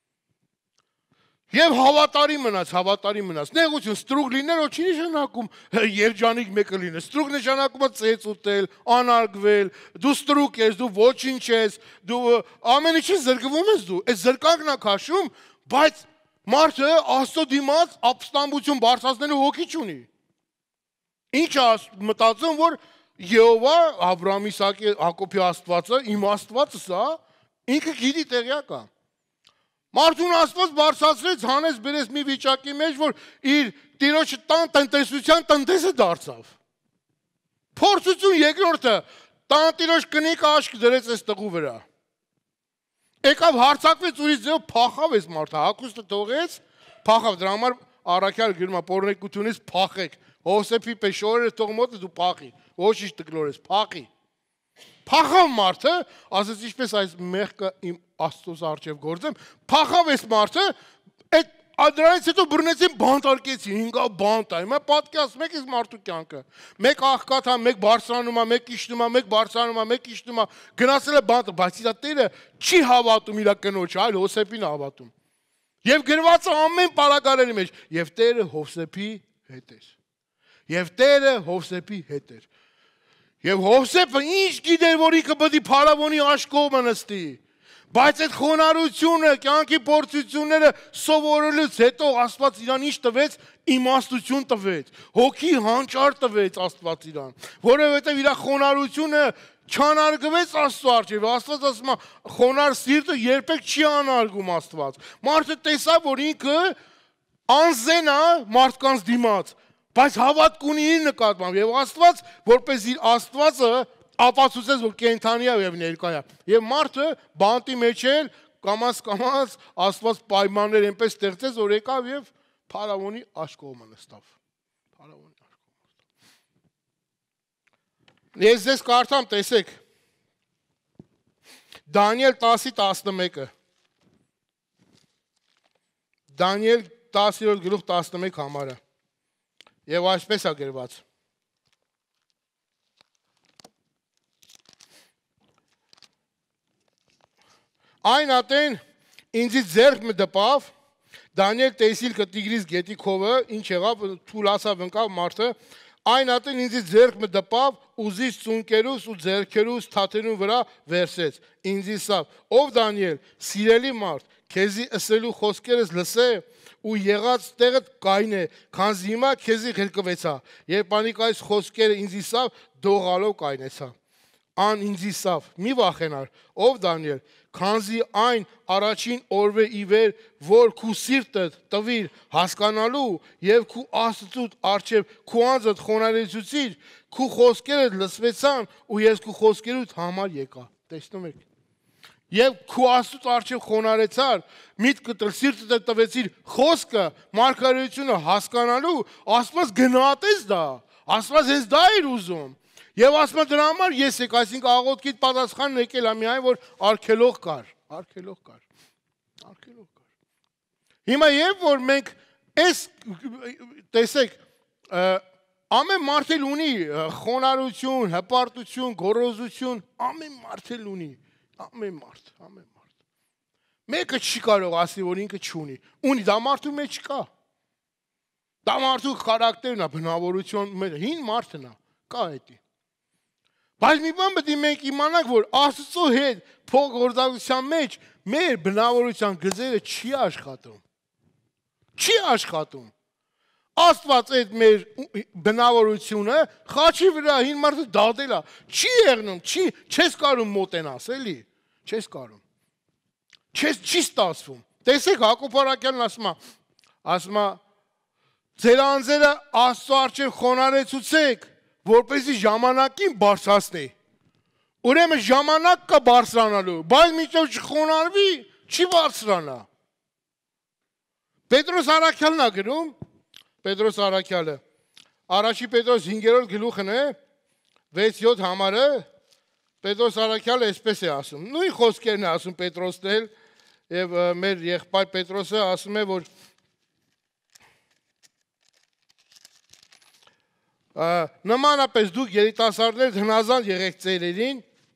Եվ հավատարիմ մնաց, նեղություն, ստրուկ լինել ոչ չի նշանակում երջանիկ մեկը լինել, ստրուկ նշանակում է ծեծ ուտել, անարգվել, դու ստրուկ ես, դու ոչինչ ես, դու ամեն ինչից զրկվում ես դու, այդ զրկանքն է քաշում, բայց մարդը Աստծո դիմաց ապստամբություն բարձրացնելու հոգի չունի։ Ինչ է մտածում, որ Եհովա, Աբրահամի, Իսահակի, Հակոբի Աստվածը, իմ Աստվածս է, ինքը գիտի տեղյակ է։ Մարդուն Աստված բարձրացրեց, հանեց բերեց մի վիճակի մեջ, որ իր տիրոջը տան տնտեսության տնտեսը դարձավ։ Փորձություն երկրորդը, տան տիրոջ կնիկ աշկ դրեց այս տղու վրա։ Եկավ հարցակվեց ուրիշ ձեւ փախավ այս մարդը, հագուստը թողեց, փախավ, դրա համար առաքյալ գրում է պոռնեկությունից փախեք։ Հովսեփի պես շորերը թող մոտը դու փախի, ոչ ինչ տկլորես, փախի։ Փախավ մարդը, ասեց ինչպես այս մեղքը իմ Աստծոս առջև գործեմ, փախավ այս մարդը, այդ դրանից հետո բռնեցին բանտարկեցին, 5 բանտ է, հիմա պատկերացնում եք այս մարդու կյանքը։ Մեկ աղքատ է, մեկ բարձրանում է, մեկ իջնում է, մեկ բարձրանում է, մեկ իջնում է, գնացել է բանտը, բայց իր Տերը չի հավատում իր կնոջը, այլ Հովսեփին հավատում։ Եվ գրված է ամեն պարագաների մեջ, եւ Տերը Հովսեփի հետ էր։ Եվ Տերը Հովսեփի հետ էր։ Եվ Հովսեփը ինչ գիտեր, որ ինքը պետք է փարավոնի աշկովը նստի։ Բայց այդ խոնարհությունը, կյանքի փորձությունները սովորելուց հետո Աստված իրան ինչ տվեց, իմաստություն տվեց, հոգի հանճար տվեց Աստված իրան, որովհետև իր խոնարհությունը չանարգվեց Աստծո առջև, Աստված ասում է, խոնարհ սիրտը երբեք չի անարգում Աստված։ Մարդը տեսավ, որ ինքը անզեն է մարդկանց դիմաց, բայց հավատք ունի իր նկատմամբ, եւ Աստված, որպես իր Աստվածը ապացուցեց, որ կենդանի է եւ ներկա է։ Եվ մարդը բանտի մեջ էլ կամաց Աստված պայմաններ այնպես ստեղծեց, որ եկավ եւ Փարավոնի աշկողը նստավ։ Փարավոնի աշկողը։ Ես ձեզ կարդամ, տեսեք։ Դանիել 10:11-ը։ Դանիել 10:11 համարը։ Եվ այսպես է գրված. Այն ատեն ինձից ձեռք մը դպավ, Դանիել տեսիլ կտիգրիս գետի քովը, ինչ եղավ, թուլացավ ընկավ մարդը, այն ատեն ինձից ձեռք մը դպավ, ուզից ծունկերուս ու ձեռքերուս թաթերուն վրա վերսեց, ինձից սավ, ով Դանիել, սիրելի մարդ, քեզի ըսելու խոսքերս լսե ու եղած տեղդ կայն է, քանզի հիմա քեզի ղրկվեցա, երբ անիկ այս խոսքերը ինձից սավ դողալով կայնեցա, ան ինձից սավ, մի վախենար, ով Դանիել, քանզի այն առաջին օրվե ի վեր, որ քու սիրտդ տվիր հասկանալու եւ քու Աստծուց արչեւ քու անձդ խոնարհեցուցիր, քու խոսքերդ լսվեցան ու ես քու խոսքերուց համար եկա։ Տեսնում եք։ Եվ քու Աստծուց արչեւ խոնարհեցար, միտքդ սիրտդ տվեցիր խոսքը, մարգարեությունը հասկանալու, Աստված գնահատեց դա։ Աստված հենց դա էր ուզում։ Եվ ասում դրա համար ես եք, այսինքն աղոթքիդ պատասխանն եկել է միայն, որ արգելող կար։ Հիմա երբ որ մենք այս տեսեք, ամեն մարդ էլ ունի խոնարհություն, հպարտություն, գոռոզություն, ամեն մարդ էլ ունի, ամեն մարդ։ Մեկը չի կարող ասի, որ ինքը չունի, ունի, դա մարդու մեջ կա։ Դա մարդու խարակտերն է, բնավորություն, հին մարդն է, կա էդի։ Բայց մի բան պետք է մենք իմանանք, որ Աստծո հետ փոխգործակցության մեջ մեր բնավորության գծերը չի աշխատում։ Չի աշխատում։ Աստված այդ մեր բնավորությունը խաչի վրա հին մարդը դատել է, չի եղնում, չես կարում մոտենաս, էլի, չես կարում։ Չի ստացվում։ Տեսեք Հակոբ առաքյալն ասում է, ձեր անձերը Աստծո առջև խոնարհեցուցեք, որպեսզի ժամանակին բարձրացնի։ Ուրեմն ժամանակ կա բարձրանալու, բայց մինչև չխոնարհվի, չի բարձրանա։ Պետրոս առաքյալն է գրում, Պետրոս առաքյալը, առաջի Պետրոս 5-րդ գլուխն է, 6-7 համարը, Պետրոս առաքյալը այսպես է ասում, նույն խոսքերն է ասում Պետրոսն էլ, եւ մեր եղբայր Պետրոսը ասում է, որ նմանապես դուք երիտասարդներ հնազանդ եղեք ծերերին,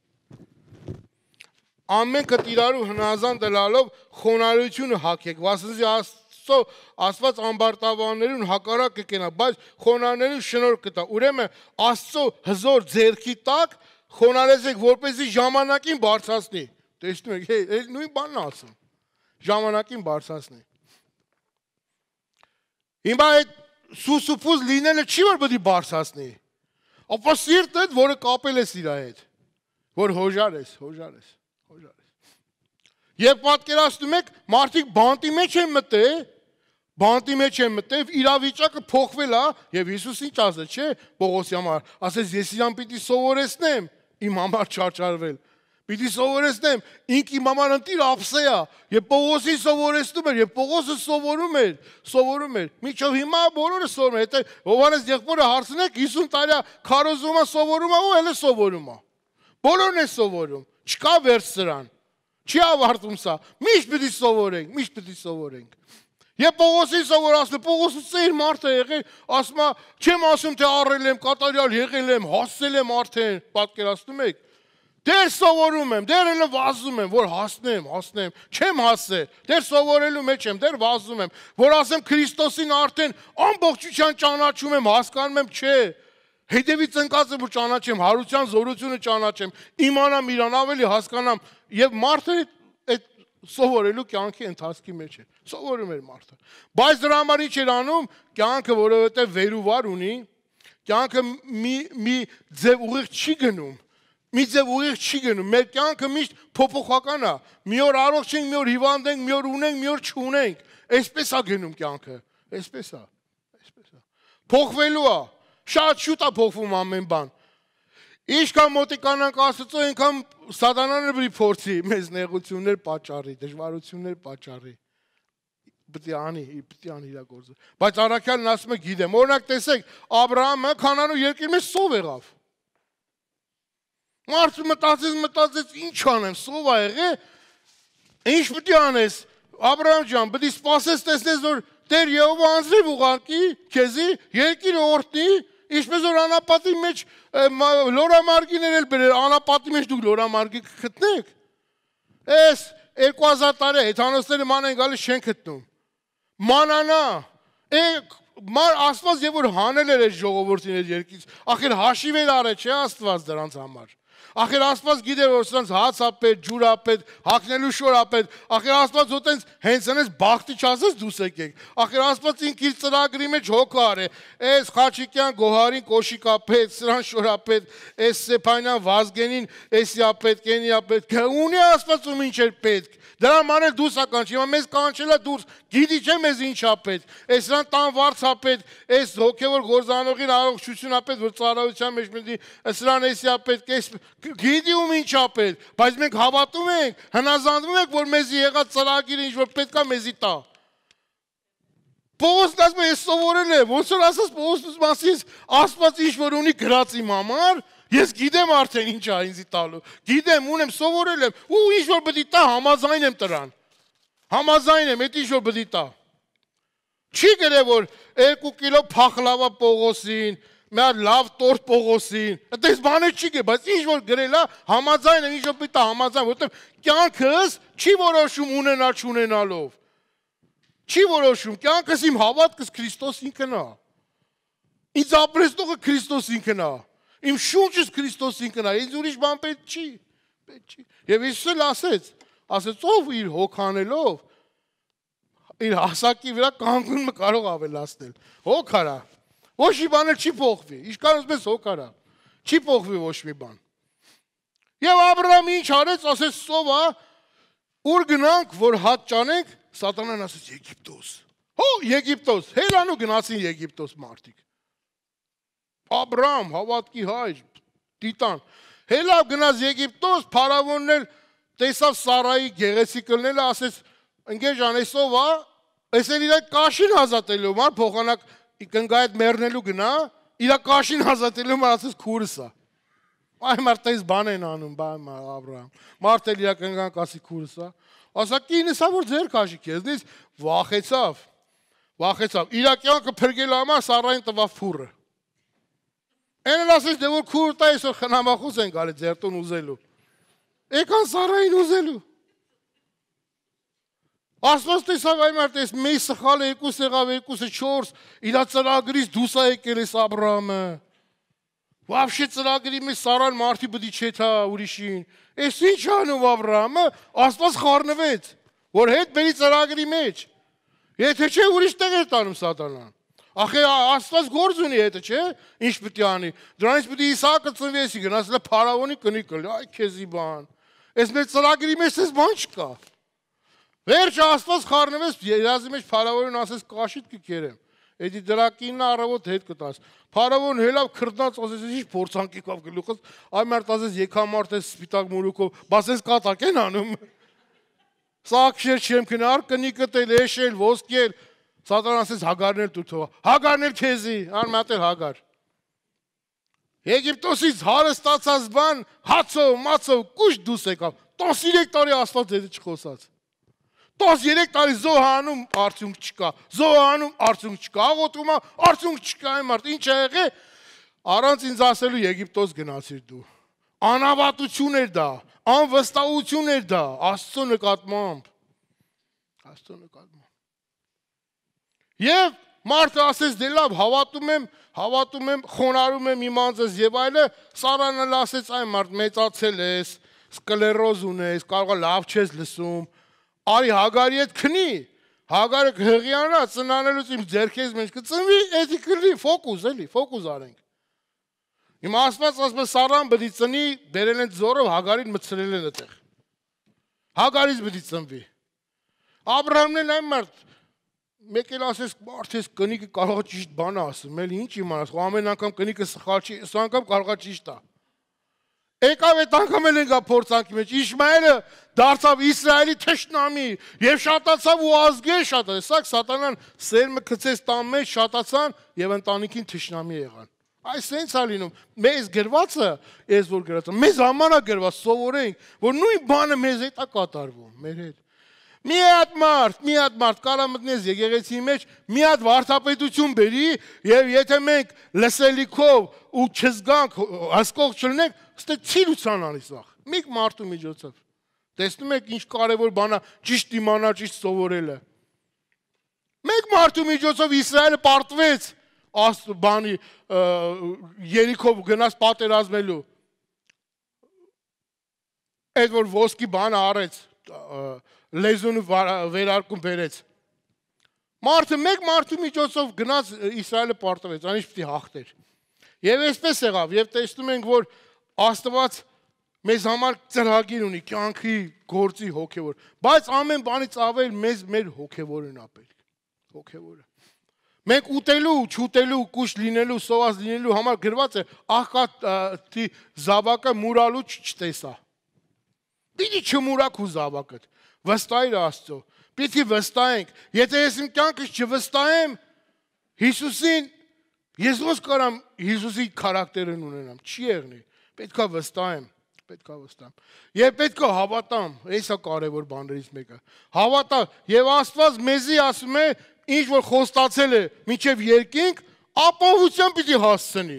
ամենքը իրարու հնազանդ լալով խոնարհությունը հագեք, վասնզի Աստված ամբարտավաններուն հակառակ կկենա, բայց խոնարհներուն շնորհք կտա։ Ուրեմն Աստծո հզոր ձեռքի տակ խոնարհեցեք, որպեսզի ժամանակին բարձրացնի։ Տեսնում եք, նույն բանն ասում։ Ժամանակին բարձրացնի։ Հիմա այդ սուսուփուզ լինելը չի որ պետք է բարձրացնի։ Ապա սիրտդ, որը կապել ես իր հետ, որ հոժար ես։ Եվ պատկերացնում եք, մարդիկ բանտի մեջ են մտել, իրավիճակը փոխվել է, եւ Հիսուս ինչ ասեց, չէ, Պողոսի համար, ասեց ես իրան պիտի սովորեցնեմ, իմ համար չարչարվել։ Պիտի սովորեցնեմ, ինք իմ համար ընտիր ապսե է, եւ Պողոսին սովորեցնում էր, եւ Պողոսը սովորում էր, միջով հիմա բոլորը սովորում են, հետո Հովհաննես եղբորը հարցնեք, 50 տարի քարոզում է սովորում է, ու էլ է սովորում է։ Բոլորն է սովորում, չկա վերջ սրան, չի ավարտում սա, միշտ պիտի սովորենք։ Եվ Պողոսին սովորացնում, Պողոսը ծեր մարդ է եղել, ասում է, չեմ ասում, թե առել եմ, կատարյալ եղել եմ, հասել եմ արդեն, պատկերացնում եք։ Դեր սովորում եմ, դեր էլ վազում եմ, որ հասնեմ, չեմ հասել, դեր սովորելու մեջ եմ, դեր վազում եմ, որ ասեմ Քրիստոսին արդեն ամբողջության ճանաչում եմ, հասկանում եմ, չէ, հետևից ընկած եմ, որ ճանաչեմ, հարության զորությունը ճանաչեմ, իմանամ իրան ավելի հասկանամ, եւ մարդը Սովորելու կյանքի ընթացքի մեջ էր։ Սովորում էր մարդը։ Բայց դրա համար ինչ էր անում, կյանքը որովհետև վերուվար ունի, կյանքը մի ձև ուղիղ չի գնում։ Մի ձև ուղիղ չի գնում։ Մեր կյանքը միշտ փոփոխական է։ Մի օր առողջ ենք, մի օր հիվանդ ենք, մի օր ունենք, մի օր չունենք։ Այսպես է գնում կյանքը։ Այսպես է։ Փոխվելու է։ Շատ շուտ է փոխվում ամեն բան։ Ինչքան մոտիկանանք Աստծո, այնքան սատանան բրի փորձի մեզ նեղություններ պատճառի, դժվարություններ պատճառի։ Պետք է անի իր գործը։ Բայց առաքյալն ասում է գիտեմ։ Օրինակ տեսեք, Աբրահամը Քանանու երկրի մեջ սով եղավ։ Մարդը մտածեց, ինչ անեմ, սով ա եղել։ Ինչ պետք է անես։ Աբրահամ ջան, պետք է սպասես տեսնես, որ Տեր Եհովա անձրև ուղարկի քեզի, երկիրը օրհնի, ինչպես որ անապատի մեջ լորամարգիներ էլ բերեր, անապատի մեջ դուք լորամարգի կգտնեք։ Էս 2000 տարի հեթանոսները ման են գալիս չեն գտնում։ Մանանա, Աստված եւ որ հանել էր այս ժողովրդին այդ երկից, ախր հաշիվ էր արել, չէ՞ Աստված դրանց համար։ Ախր Աստված գիտեր որ սրանց հաց ա պետք, ջուր ա պետք, հագնելու շոր ա պետք։ Ախր Աստված ոտենց հենց այնպես բախտի չասես դուս եկեք։ Ախր Աստված ինքն իր ծրագրի մեջ հոգ արե։ Այս Խաչիկյան Գոհարին կոշիկ ա պետք, սրան շոր ա պետք, այս Սեփանյան Վազգենին էսի ա պետք, ենի ա պետք։ Ունի Աստված ում ինչ էր պետք։ Դրա մանել դուրս ա կանչի, հիմա մեզ կանչել է դուրս, գիտի չէ մեզ ինչ ա պետք, այս սրան տան վարձ ա պետք, այս հոգևոր գործանողին առողջություն ա պետք, որ ծառայության մեջ մտի, սրան էսի ա պետք, գիտի ում ինչ ա պետք, բայց մենք հավատում ենք, հնազանդվում ենք, որ մեզի եղած ծրագիրը ինչ որ պետք ա մեզի տա։ Պողոսն ասում է, ես սովորել եմ, ոնց որ ասած Պողոսն մասից Աստված ինչ որ ունի գրած իմ համար, ես գիտեմ արդեն ինչ ա ինձի տալու, գիտեմ, ունեմ, սովորել եմ, ու ինչ որ պետք է տա, համաձայն եմ դրան, համաձայն եմ, այդ ինչ որ պետք է տա։ Չի գրել, որ 2 կիլո փախլավա Պողոսին, մի հատ լավ տորտ Պողոսին, այդպես բաներ չի գրել, բայց ինչ որ գրել է, համաձայն եմ, ինչ որ պետք է համաձայն, որովհետև կյանքս չի որոշում ունենալ չունենալով։ Չի որոշում, կյանքս իմ հավատքս Քրիստոս ինքն է։ Ինձ ապրեցնողը Քրիստոս ինքն է։ Իմ շունչս Քրիստոս ինքն է, ինձ ուրիշ բան պետք չի, պետք չի։ Եվ Հիսուսը ասեց, ով իր հոգանելով, իր հասակի վրա կանգունը կարող ավելացնել։ Հոգ արա, ոչ մի բան չի փոխվի, ինչքան ուզես հոգ արա, չի փոխվի ոչ մի բան։ Եվ Աբրահամը ինչ արեց, ասեց սովա, ուր գնանք, որ հաց ճանենք, Սատանան ասեց Եգիպտոս։ Հո Եգիպտոս, հելանու գնացին Եգիպտոս մարդիկ։ Աբրահամ, հավատքի հայր, տիտան, հելավ գնաց Եգիպտոս, փարավոնն էլ տեսավ Սարայի գեղեցիկլները, ասեց, ընկեր այսով ա, այս էլ իր կաշին հազատելու մար, փոխանակ կնգա այդ մեռնելու գնա, իր կաշին հազատելու մար, ասեց քուրս ա։ Այ մարդ այս բան են անում, բան Աբրահամ, մարդ էլ իր կնգան կասի քուրս ա, ասա կինս ա, որ ձեր կաշի քեզնից վախեցավ, իր կյանքը փրկելու համար Սարային տվավ փուրը։ Են էլ ասեց, դե որ քուր տա այսօր խնամախուս են գալի ձեր տուն ուզելու։ Եկան Սարային ուզելու։ Աստված տեսավ այ մարդ, այս մեծ սխալը 2 եղավ, 2-ը 4, իր ծրագրից դուրս ա եկել էս Աբրահամը։ Вообще ծրագրի մեջ Սարան մարդի բդի չեթա ուրիշին։ Այս ինչ անում Աբրահամը, Աստված խառնվեց, որ հետ բերի ծրագրի մեջ։ Եթե չէ ուրիշ տեղ էր տանում Սատանան։ Ախե Աստված գործ ունի հետը, չէ՞, ինչ պետք է անի։ Դրանից պետք է Իսահակը ծնվի, էսի գնացել է փարավոնի կնիկը, այ քեզի բան։ Այս մեր ծրագրի մեջ էս բան չկա։ Վերջ Աստված խառնվեց, երազի մեջ փարավոնին ասեց կաշիդ կկերեմ։ Էդի դրակինն առավոտ հետ կտաս։ Փարավոն հելավ քրտնած ասես ինչ փորձանքի կավ գլուխս, այ մարդ ասես եկամարտ է սպիտակ մորուկով, բասես կատակ են անում։ Սակշեր չեմ քնար, կնիկը տել, էշել, ոսկել, Սատանան ասեց Հագարներ դու թողա։ Հագարներ քեզի, անմատել Հագար։ Եգիպտոսից հարստացած բան, հացով, մացով, կուշ դուս եկավ։ 13 տարի Աստված դեպի չխոսած։ 13 տարի զոհանում արդյունք չկա, զոհանում արդյունք չկա, աղոթում արդյունք չկա, այն մարդ ինչ է եղել, առանց ինձ ասելու Եգիպտոս գնացիր դու։ Անհավատություն էր դա, անվստահություն էր դա, Աստծո նկատմամբ։ Աստծո նկատմամբ։ Եվ մարդը ասեց դե լավ, հավատում եմ, խոնարհում եմ իմ անձս եւ այլը, Սարան էլ ասեց այ մարդ մեծացել ես, սկլերոզ ունես, կարող է լավ չես լսում, արի Հագարի հետ քնի, Հագարը հղիանա, ծնանելուց իմ ձեռքերից մեջ կծնվի, էդի կլի, ֆոկուս արենք։ Իմ Աստված ասում է Սարան բդի ծնի, բերել են ձորով, Հագարին մտցրել են այդտեղ։ Հագարից բդի ծնվի։ Աբրահամն էլ այն մարդ, մեկ էլ ասես մարդես կնիկը կարող է ճիշտ բան ասում, էլի ինչ իմանաս, ամեն անգամ կնիկը սխալ չի, այս անգամ կարող է ճիշտ է։ Եկավ այդ անգամ էլ ընկա փորձանքի մեջ, Իշմայելը դարձավ Իսրայելի թշնամի եւ շատացավ ու ազգեր շատացավ, սա սատանան սերմը գցեց տան մեջ, շատացան եւ ընտանիքին թշնամի եղան։ Այս սենց է լինում, մեզ գրվածը, ես որ գրած եմ, մեզ համար է գրված, սովորենք, որ նույն բանը մեզ հետ է կատարվում, մեր հետ։ Մի հատ մարդ կարա մտնես եկեղեցի մեջ, մի հատ վարդապետություն բերի եւ եթե մենք լսելիքով ու չզգանք, հասկող չլինենք, ստե ցիրուցան անի սա։ Մեկ մարդու միջոցով։ Տեսնում եք ինչ կարևոր բան է ճիշտ իմանալ, ճիշտ սովորելը։ Մեկ մարդու միջոցով Իսրայելը պարտվեց բանի Երիքով գնաց պատերազմելու։ Այդ որ ոսկի բանը արեց, լեզուն վերարկում բերեց։ Մեկ մարդու միջոցով գնաց Իսրայելը պարտվեց, անիշ պիտի հաղթեր։ Եվ այսպես եղավ, եւ տեսնում ենք, որ Աստված մեզ համար ծրագիր ունի, կյանքի գործի հոգևոր, բայց ամեն բանից ավել մեր հոգևորն է պետք, հոգևորը։ Մենք ուտելու, չուտելու, կուշ լինելու, սոված լինելու համար գրված է աղքատի զավակը մուրալու չտեսա։ Պիտի չմուրակ ու զավակդ, վստահիր Աստծո, պիտի վստահենք, եթե ես իմ կյանքս չվստահեմ Հիսուսին, ես ոնց կարամ Հիսուսի քարակտերն ունենամ, չի եղնի, պետքա վստահեմ, եւ պետքա հավատամ, այս է կարևոր բաներից մեկը, հավատա, եւ Աստված մեզի ասում է, ինչ որ խոստացել է մինչև երկինք, ապահովության պիտի հասցնի։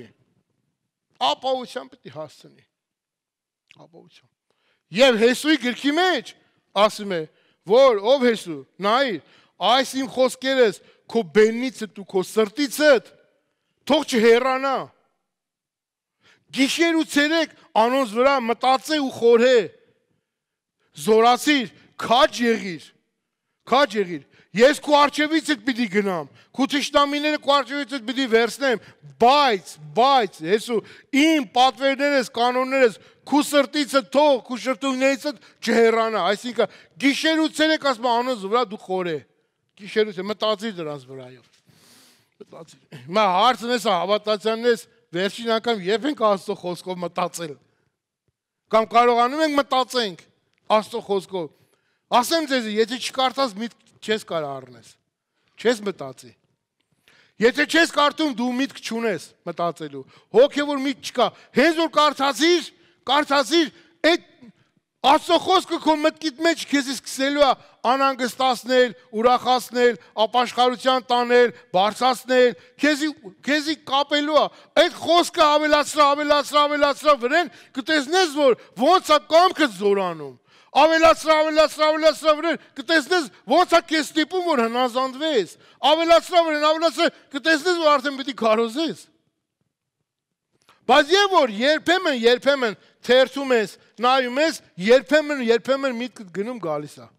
Ապահովության։ Եվ Հեսուի գրքի մեջ ասում է, որ ով Հեսու, նայ, այս իմ խոսքերս քո բենիցդ ու քո սրտիցդ թող չհեռանա։ Գիշեր ու ցերեկ անոնց վրա մտածե ու խորհե։ Զորացիր, քաջ եղիր։ Ես քո արջևից էլ պիտի գնամ, քո թշնամիները քո արջևից էլ պիտի վերցնեմ, բայց, Հեսու, իմ պատվերներս, կանոններս, քո սրտիցը թող, քո շրթունքներից չհեռանա, այսինքն գիշեր ու ցերեկ ասում անոնց վրա դու խորհե, գիշեր ու ցերեկ մտածիր դրանց վրայով, մտածիր։ Հիմա հարցն էս հավատացյաններս վերջին անգամ երբ ենք Աստծո խոսքով մտածել, կամ կարողանում ենք մտածենք Աստծո խոսքով, ասեմ ձեզ, եթե չկարդաս միտք չես կարող առնես, չես մտածի։ Եթե չես կարդում, դու միտք չունես մտածելու, հոգևոր միտք չկա, հենց որ կարդացիր, այդ Աստծո խոսքը քո մտքիդ մեջ քեզ սկսելու է անհանգստացնել, ուրախացնել, ապաշխարության տանել, բարձրացնել, քեզի կապելու է, այդ խոսքը ավելացրա վրան, կտեսնես, որ ոնց է կամքդ զորանում, ավելացրա վրան, կտեսնես, ոնց է քեզ ստիպում, որ հնազանդվես, ավելացրա, կտեսնես, որ արդեն պիտի քարոզես։ Բայց եւ որ երբեմն թերթում ես, նայում ես, երբեմն միտքդ գնում գալիս է։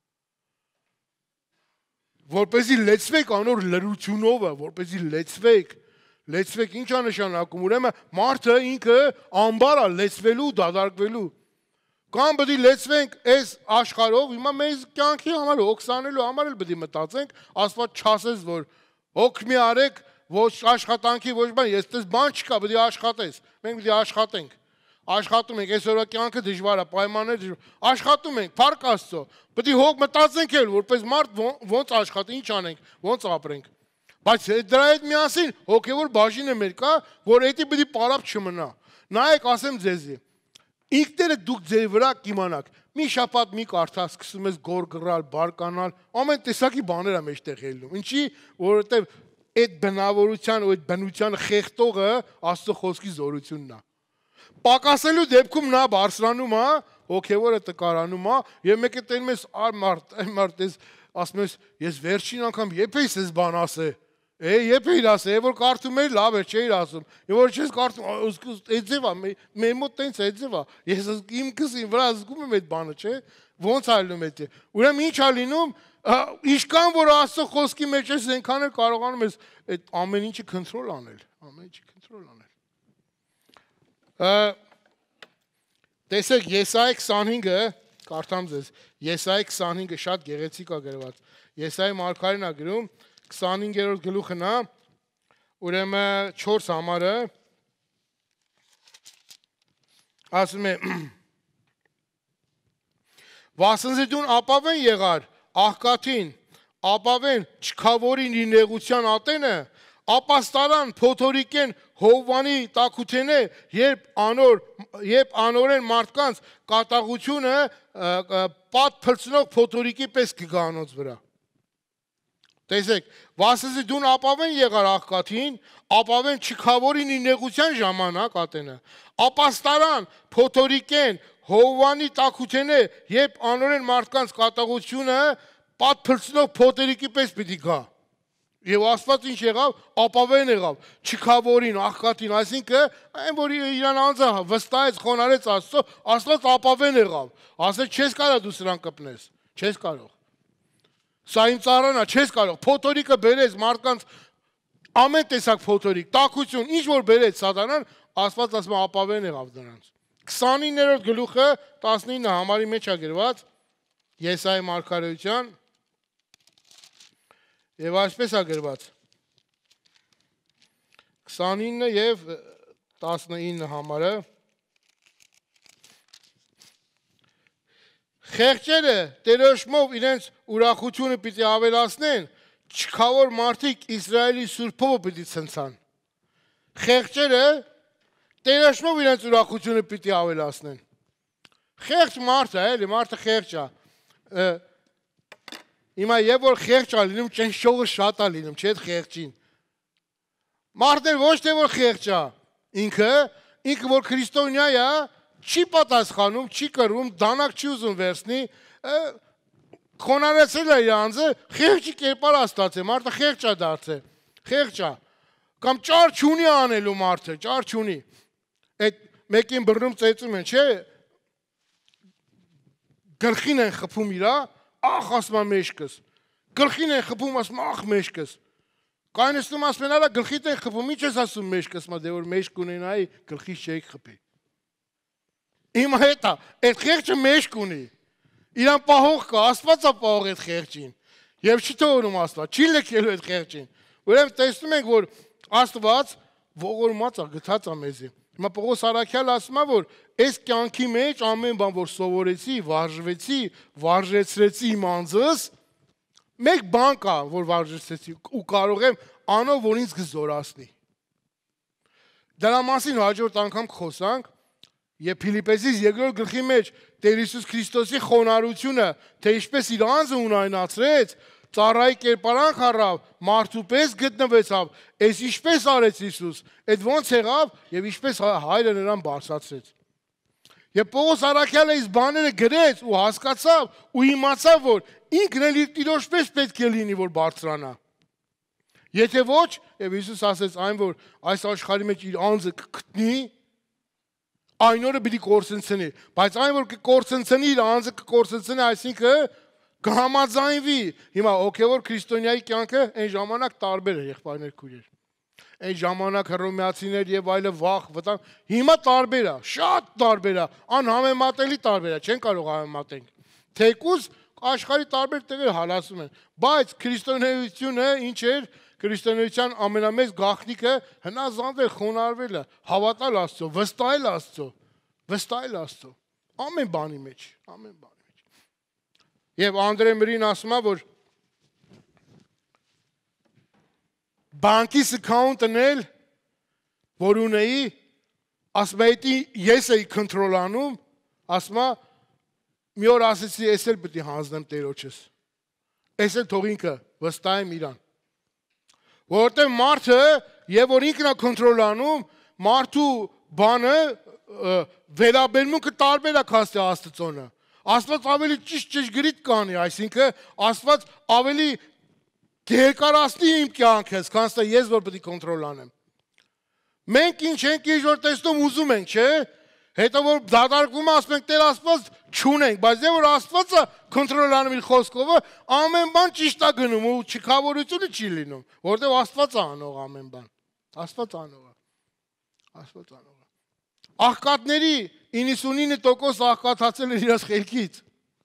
Որպեսզի լեցվեք անոր լրությունով, որպեսզի լեցվեք ինչ է նշանակում, ուրեմն մարդը ինքը ամբար է լեցվելու, դադարկվելու։ Կամ պետք է լեցվենք այս աշխարհով, հիմա մեզ կյանքի համար օգսանելու համար էլ պետք է մտածենք, Աստված չասես, որ հոգ մի արեք, ոչ աշխատանքի, ոչ բան, ես դες բան չկա, պետք է աշխատես։ Մենք պետք է աշխատենք։ Աշխատում ենք, այսօրվա կյանքը դժվար է, պայմանները դժվար։ Աշխատում ենք, փառք Աստծո։ Պետք է հոգ մտածենք էլ, որպես մարդ ոնց աշխատի, ինչ անենք, ոնց ապրենք։ Բայց դրա հետ միասին հոգևոր բաժինը մեր կա, որ դա պետք է պարապ չմնա։ Նայեք, ասեմ ձեզի, ինքները դուք ձեր վրա կիմանաք։ Մի շաբաթ մի կարդա, սկսում ես գորգռալ, բարկանալ, ամեն տեսակի բաներ է մեջտեղ ելնում։ Ինչի, որովհետև այդ բնավորության ու այդ բնության խեղտողը Աստծո խոսքի զորությունն է։ Պակասելու դեպքում նա բարձրանում է, հոգևորը տկարանում է, եւ մեկը տենում ես արմարտ, ասում ես, ես վերջին անգամ երբ էս բան ասե, Երբ էիր ասել, որ կարդում էի, լավ էր, չէիր ասում։ Եվ որ չես կարդում, այդ ձևա, մեր մոտ տենց այդ ձևա։ Ես իմ կսին վրա զգում եմ այդ բանը, չէ՞։ Ոնց է լինում այդ։ Ուրեմն ինչ է լինում, ինչքան որ Աստծո խոսքի մեջ ես, այնքան էլ կարողանում ես այդ ամեն ինչը կոնտրոլ անել, ամեն ինչը կոնտրոլ անել։ Տեսեք, Եսայի 25-ը, կարդամ ձեզ, Եսայի 25-ը շատ գեղեցիկ է գրված։ Եսայի մարգարեն է գրում 25-րդ գլուխն է, ուրեմն 4 համարը, ասում է, վասնզի դուն ապավեն եղար, աղկաթին, ապավեն չքավորին իր նեղության ատենը, ապաստարան փոթորիկեն հովվանի տակութենե, երբ անորեն մարդկանց կատաղությունը պատ փլցնող փոթորիկի պես կգա անոնց վրա։ Տեսեք, վասնզի դուն ապավեն եղար աղկաթին, ապավեն չքավորին իր նեղության ժամանակ ատենը, ապաստարան փոթորիկեն հովվանի տակութենե, երբ անորեն մարդկանց կատաղությունը պատ փլցնող փոթորիկի պես պիտի գա։ Եվ Աստված ինչ եղավ, ապավեն եղավ, չքավորին, աղքատին, այսինքն այն որ իրան անձը վստահեց, խոնարհեց Աստծո, Աստված ապավեն եղավ։ Ասել չես կարող դու սրան կպնես, չես կարող։ Սա իմ ծառան է, չես կարող։ Փոթորիկը բերեց մարդկանց ամեն տեսակ փոթորիկ, տաքություն, ինչ որ բերեց սատանան, Աստված ասում է ապավեն եղավ նրանց։ 29-րդ գլուխը 19 համարի մեջ է գրված Եսայի մարգարեության Եվ այսպես է գրված 29 և 19 համարը Խեղճերը տերոշմով իրենց ուրախությունը պիտի ավելացնեն, չքավոր մարդիկ Իսրայելի սուրբովը պիտի ցնցան։ Խեղճերը տերոշմով իրենց ուրախությունը պիտի ավելացնեն։ Խեղճ մարդ է, էլի, մարդը խեղճ է։ Հիմա երբ որ խեղճ է լինում, ճնշողը շատ է լինում, չէ՞ խեղճին։ Մարդն ոչ թե որ խեղճ է, ինքը որ քրիստոնյա է, չի պատասխանում, չի կռվում, դանակ չի ուզում վերցնի, խոնարհեցել է իր անձը, խեղճի կերպար է ստացել, մարդը խեղճ է դարձել, խեղճ է։ Կամ ճար չունի անելու մարդը, ճար չունի։ Այդ մեկին բռնում ծեծում են, չէ՞։ Գլխին են խփում իրա, ախ ասում է մեջքս։ Գլխին են խփում, ասում ախ մեջքս։ Կայնստում ասում են, արա գլխիդ են խփում, ինչ ես ասում մեջքս, դե որ մեջք ունենայի, գլխից չէի խփի։ Հիմա հետա, այդ խեղճը մեջք ունի։ Իրան պահող կա, Աստված է պահող այդ խեղճին։ Եվ չի թողնում Աստված, չի լքելու այդ խեղճին։ Ուրեմն տեսնում ենք, որ Աստված ողորմած է, գթած է մեզի։ Հիմա Պողոս Արաքյալը ասում է, որ այս կյանքի մեջ ամեն բան, որ սովորեցի, վարժվեցի, վարժեցրեցի իմ անձս, մեկ բան կա, որ վարժեցրեցի ու կարող եմ անով, որ ինձ կզորացնի։ Դրա մասին հաջորդ անգամ խոսանք, եւ Փիլիպպեցիս 2-րդ գլխի մեջ Տեր Հիսուս Քրիստոսի խոնարհությունը, թե ինչպես իր անձը ունայնացրեց, ծառայի կերպարանք առավ, մարդու պես գտնվեցավ, այս ինչպես արեց Հիսուս, այդ ոնց եղավ եւ ինչպես հայրը նրան բարձրացրեց։ Եվ Պողոս Արաքյալը այս բաները գրեց ու հասկացավ ու իմացավ, որ ինքն էլ իր Տիրոջ պես պետք է լինի, որ բարձրանա։ Եթե ոչ, եւ Հիսուս ասեց այն, որ այս աշխարհի մեջ իր անձը կգտնի, այն օրը պիտի կորցնցնի, բայց այն որ կկորցնցնի, իր անձը կկորցնցնի, այսինքն կհամաձայնվի։ Հիմա հոգևոր քրիստոնյայի կյանքը այն ժամանակ տարբեր է, եղբայրներ քույրեր։ Այն ժամանակ հռոմեացիներ եւ այլը վախ վտանգ, հիմա տարբեր է, շատ տարբեր է, անհամեմատելի տարբեր է, չեն կարող համեմատենք։ Թեկուզ աշխարհի տարբեր տեղեր հալասում են, բայց քրիստոնեությունը ինչ էր, քրիստոնեության ամենամեծ գաղտնիքը հնազանդել, խոնարհվել է, հավատալ Աստծո, վստահել Աստծո, ամեն բանի մեջ, ամեն բանի մեջ։ Եվ Անդրե Մրին ասում է, որ բանկիս account-ն էլ, որ ունեի, ասում է, ես էի կոնտրոլանում, ասում է, մի օր ասեցի, ես էլ պետք է հանձնեմ Տերոջս, ես էլ թող ինքը վստահեմ իրան։ Որովհետև մարդը, եւ որ ինքն է կոնտրոլանում, մարդու բանը վերաբերմունքը տարբեր է քաստի Աստծոնը։ Աստված ավելի ճիշտ ճշգրիտ կանի, այսինքն Աստված ավելի կերկարացնի իմ կյանքս, քան սա ես որ պետք է կոնտրոլ անեմ։ Մենք ինչ ենք ինչ որ տեսնում ուզում ենք, չէ՞։ Հետո որ դատարկվում ասում ենք Տեր Աստված չունենք, բայց դե որ Աստվածը կոնտրոլ անում իր խոսքով, ամեն բան ճիշտ է գնում ու չքավորությունը չի լինում, որովհետև Աստվածը անող ամեն բան։ Աստված անող է։ Աստված անող է։ Աղքատների 99% աղքատացել են իրաց խելքից։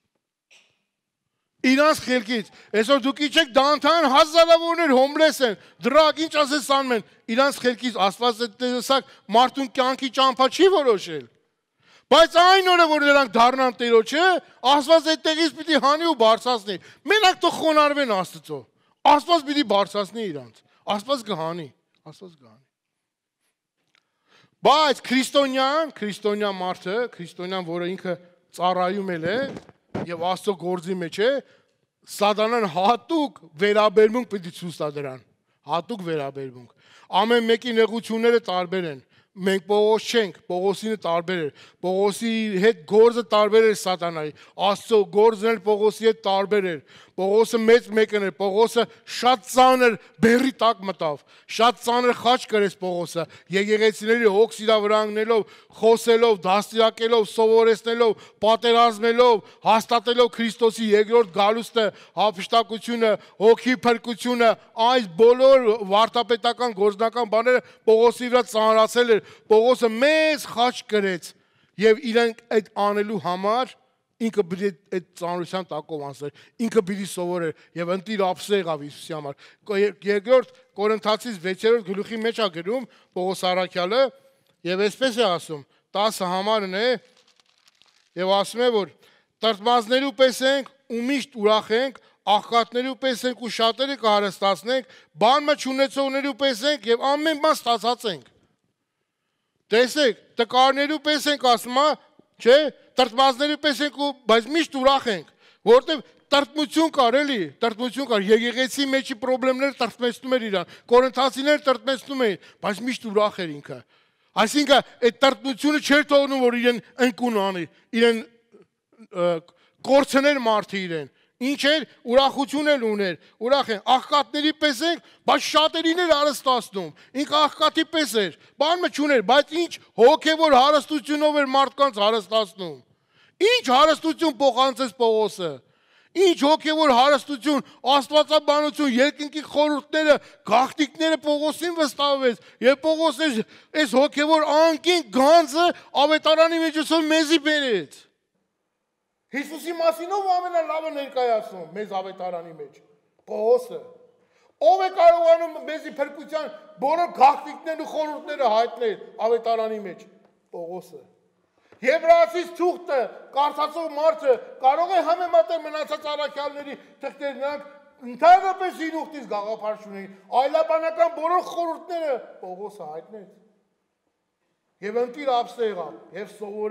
Իրանց խելքից։ Այսօր դուք իջեք դանթան հազարավորներ հոմլես են, դրակ ինչ ասես անում են, իրանց խելքից Աստված այդ տեսակ մարդուն կյանքի ճամփա չի որոշել։ Բայց այն օրը որ նրանք դառնան Տերոջը, Աստված այդ տեղից պիտի հանի ու բարձրացնի։ Մենակ թող խոնարհվեն Աստծո։ Աստված պիտի բարձրացնի իրանց։ Աստված կհանի, Աստված կհանի։ Բայց քրիստոնյա մարդը, քրիստոնյան, որը ինքը ծառայում է եւ Աստծո գործի մեջ է, Սատանան հատուկ վերաբերմունք պիտի ցույց տա դրան։ Հատուկ վերաբերմունք։ Ամեն մեկի նեղությունները տարբեր են։ Մենք Պողոս չենք, Պողոսինը տարբեր էր։ Պողոսի հետ գործը տարբեր էր Սատանայի։ Աստծո գործն էլ Պողոսի հետ տարբեր էր։ Պողոսը մեծ մեկն էր, Պողոսը շատ ծանր բեռի տակ մտավ, շատ ծանր խաչ կրեց Պողոսը, եկեղեցիների հոգս իրա վրա ընկնելով, խոսելով, դաստիարակելով, սովորեցնելով, պատերազմելով, հաստատելով Քրիստոսի երկրորդ գալուստը, հափշտակությունը, հոգի փրկությունը, այս բոլոր վարդապետական գործնական բաները Պողոսի վրա ծանրացել էր, Պողոսը մեծ խաչ կրեց եւ իրենք այդ անելու համար ինքը պիտի այդ ծանրության տակով անցներ, ինքը պիտի սովորեր եւ ընտիր ապսե եղավ Հիսուսի համար։ Երկրորդ Կորինթացիս 6-րդ գլուխի մեջ է գրում Պողոս առաքյալը եւ այսպես է ասում 10 համարն է եւ ասում է որ տրտմածներու պես ենք ու միշտ ուրախ ենք, աղքատներու պես ենք ու շատերը կհարստացնենք, բան մը չունեցողներու պես ենք եւ ամեն բան ստացած ենք։ Տեսեք, տկարներու պես ենք ասում, չէ՞, տրտմածների պես ենք ու բայց միշտ ուրախ ենք, որովհետև տրտմություն կար էլի, տրտմություն կար, եկեղեցի մեջի խնդիրները տրտմեցնում էր իրան, կորինթացիները տրտմեցնում էին, բայց միշտ ուրախ էր ինքը։ Այսինքն այդ տրտմությունը չէր թողնում որ իրեն ընկուն անի, իրեն կորցներ մարդը իրեն։ Ինչ էր, ուրախություն էլ ուներ, ուրախ են, աղքատների պես ենք, բայց շատերին էր հարստացնում, ինքը աղքատի պես էր, բանը չուներ, բայց ինչ հոգևոր հարստությունով էր մարդկանց հարստացնում, ինչ հարստություն փոխանցեց Պողոսը, ինչ հոգևոր հարստություն, աստվածաբանություն, երկնքի խորհուրդները, գաղտնիքները Պողոսին վստահվեց, եւ Պողոսը այս հոգևոր անկին գանձը ավետարանի մեջով մեզի բերեց։ Հիսուսի մասին ով ամենալավը ներկայացնում մեզ ավետարանի մեջ, Պողոսը, ով է կարողանում մեզի փրկության բոլոր գաղտնիքներն ու խորհուրդները հայտնել ավետարանի մեջ, Պողոսը։ Եբրայեցիս թուղթը կարդացող մարդը կարող է համեմատել մնացած առաքյալների թղթերը, նրանք ընդհանրապես իր ուխտից գաղափար չունեին, այլաբանական բոլոր խորհուրդները Պողոսը հայտնեց։ Եվ ընտիր ապսե եղավ, եւ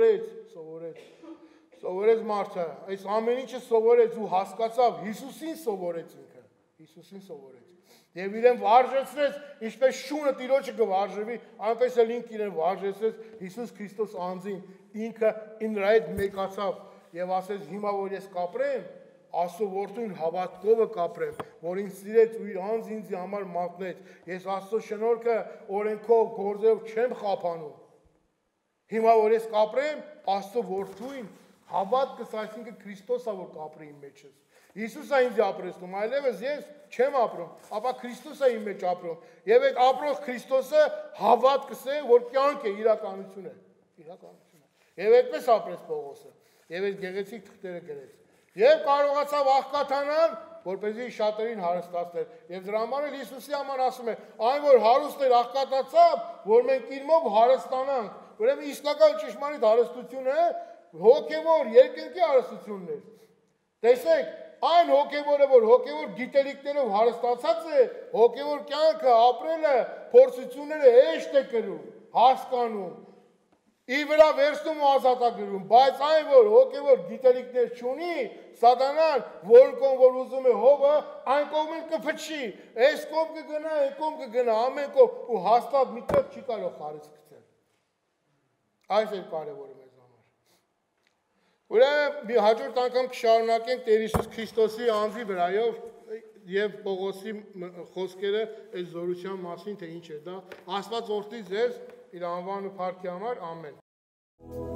սովորեց մարդը, այս ամեն ինչը սովորեց ու հասկացավ, Հիսուսին սովորեց ինքը, Հիսուսին սովորեց։ Եվ իրեն վարժեցրեց, ինչպես շունը տիրոջը կվարժվի, այնպես էլ ինքը իրեն վարժեցրեց Հիսուս Քրիստոս անձին, ինքը նրա հետ մեկացավ եւ ասեց հիմա որ ես կապրեմ, Աստծո որդուն հավատքովը կապրեմ, որ ինձ սիրեց ու իր անձ ինձ համար մատնեց, ես Աստծո շնորհքը օրենքով, գործերով չեմ խափանում։ Հիմա որ ես կապրեմ, Աստծո որդուն հավատքս, այսինքն Քրիստոսը որ կապրի իմ մեջս։ Հիսուսը ինձ ապրեցնում, այլևս ես չեմ ապրում, ապա Քրիստոսը իմ մեջ ապրում։ Եվ այդ ապրող Քրիստոսը հավատքս է, որ կյանք է, իրականություն է, իրականություն է։ Եվ այդպես ապրեց Պողոսը, եւ այդ գեղեցիկ թղթերը գրեց։ Եվ կարողացավ աղքատանալ, որպեսզի շատերին հարստացներ։ Եվ դրա համար էլ Հիսուսի համար ասում է, այն որ հարուստ էր աղքատացավ, որ մենք իրմով հարստանանք։ Ուրեմն իսկական ճշմարիտ հարստությունը հոգևոր երկնքի հարստությունն է։ Տեսեք, այն հոգևորը, որ հոգևոր գիտելիքներով հարստացած է, հոգևոր կյանքը ապրելը, փորձությունները հեշտ է կրում, հասկանում, ի վրա վերցնում ու ազատագրում, բայց այն, որ հոգևոր գիտելիքներ չունի, Սատանան, որ կողմ որ ուզում է հողը, այն կողմին կփչի, այս կողմ կգնա, այն կողմ կգնա, ամեն կողմ ու հաստատ մի տեղ չի կարող խարից գցել։ Այս է կարևորը մեզ համար։ Ուրեմն հաջորդ անգամ կշարունակենք Տեր Հիսուս Քրիստոսի անձի վրայով, եւ Պողոսի խոսքերը այս զորության մասին, թե ինչ է դա։ Աստված օրհնի ձեզ իր անվանը փառքի համար, ամեն։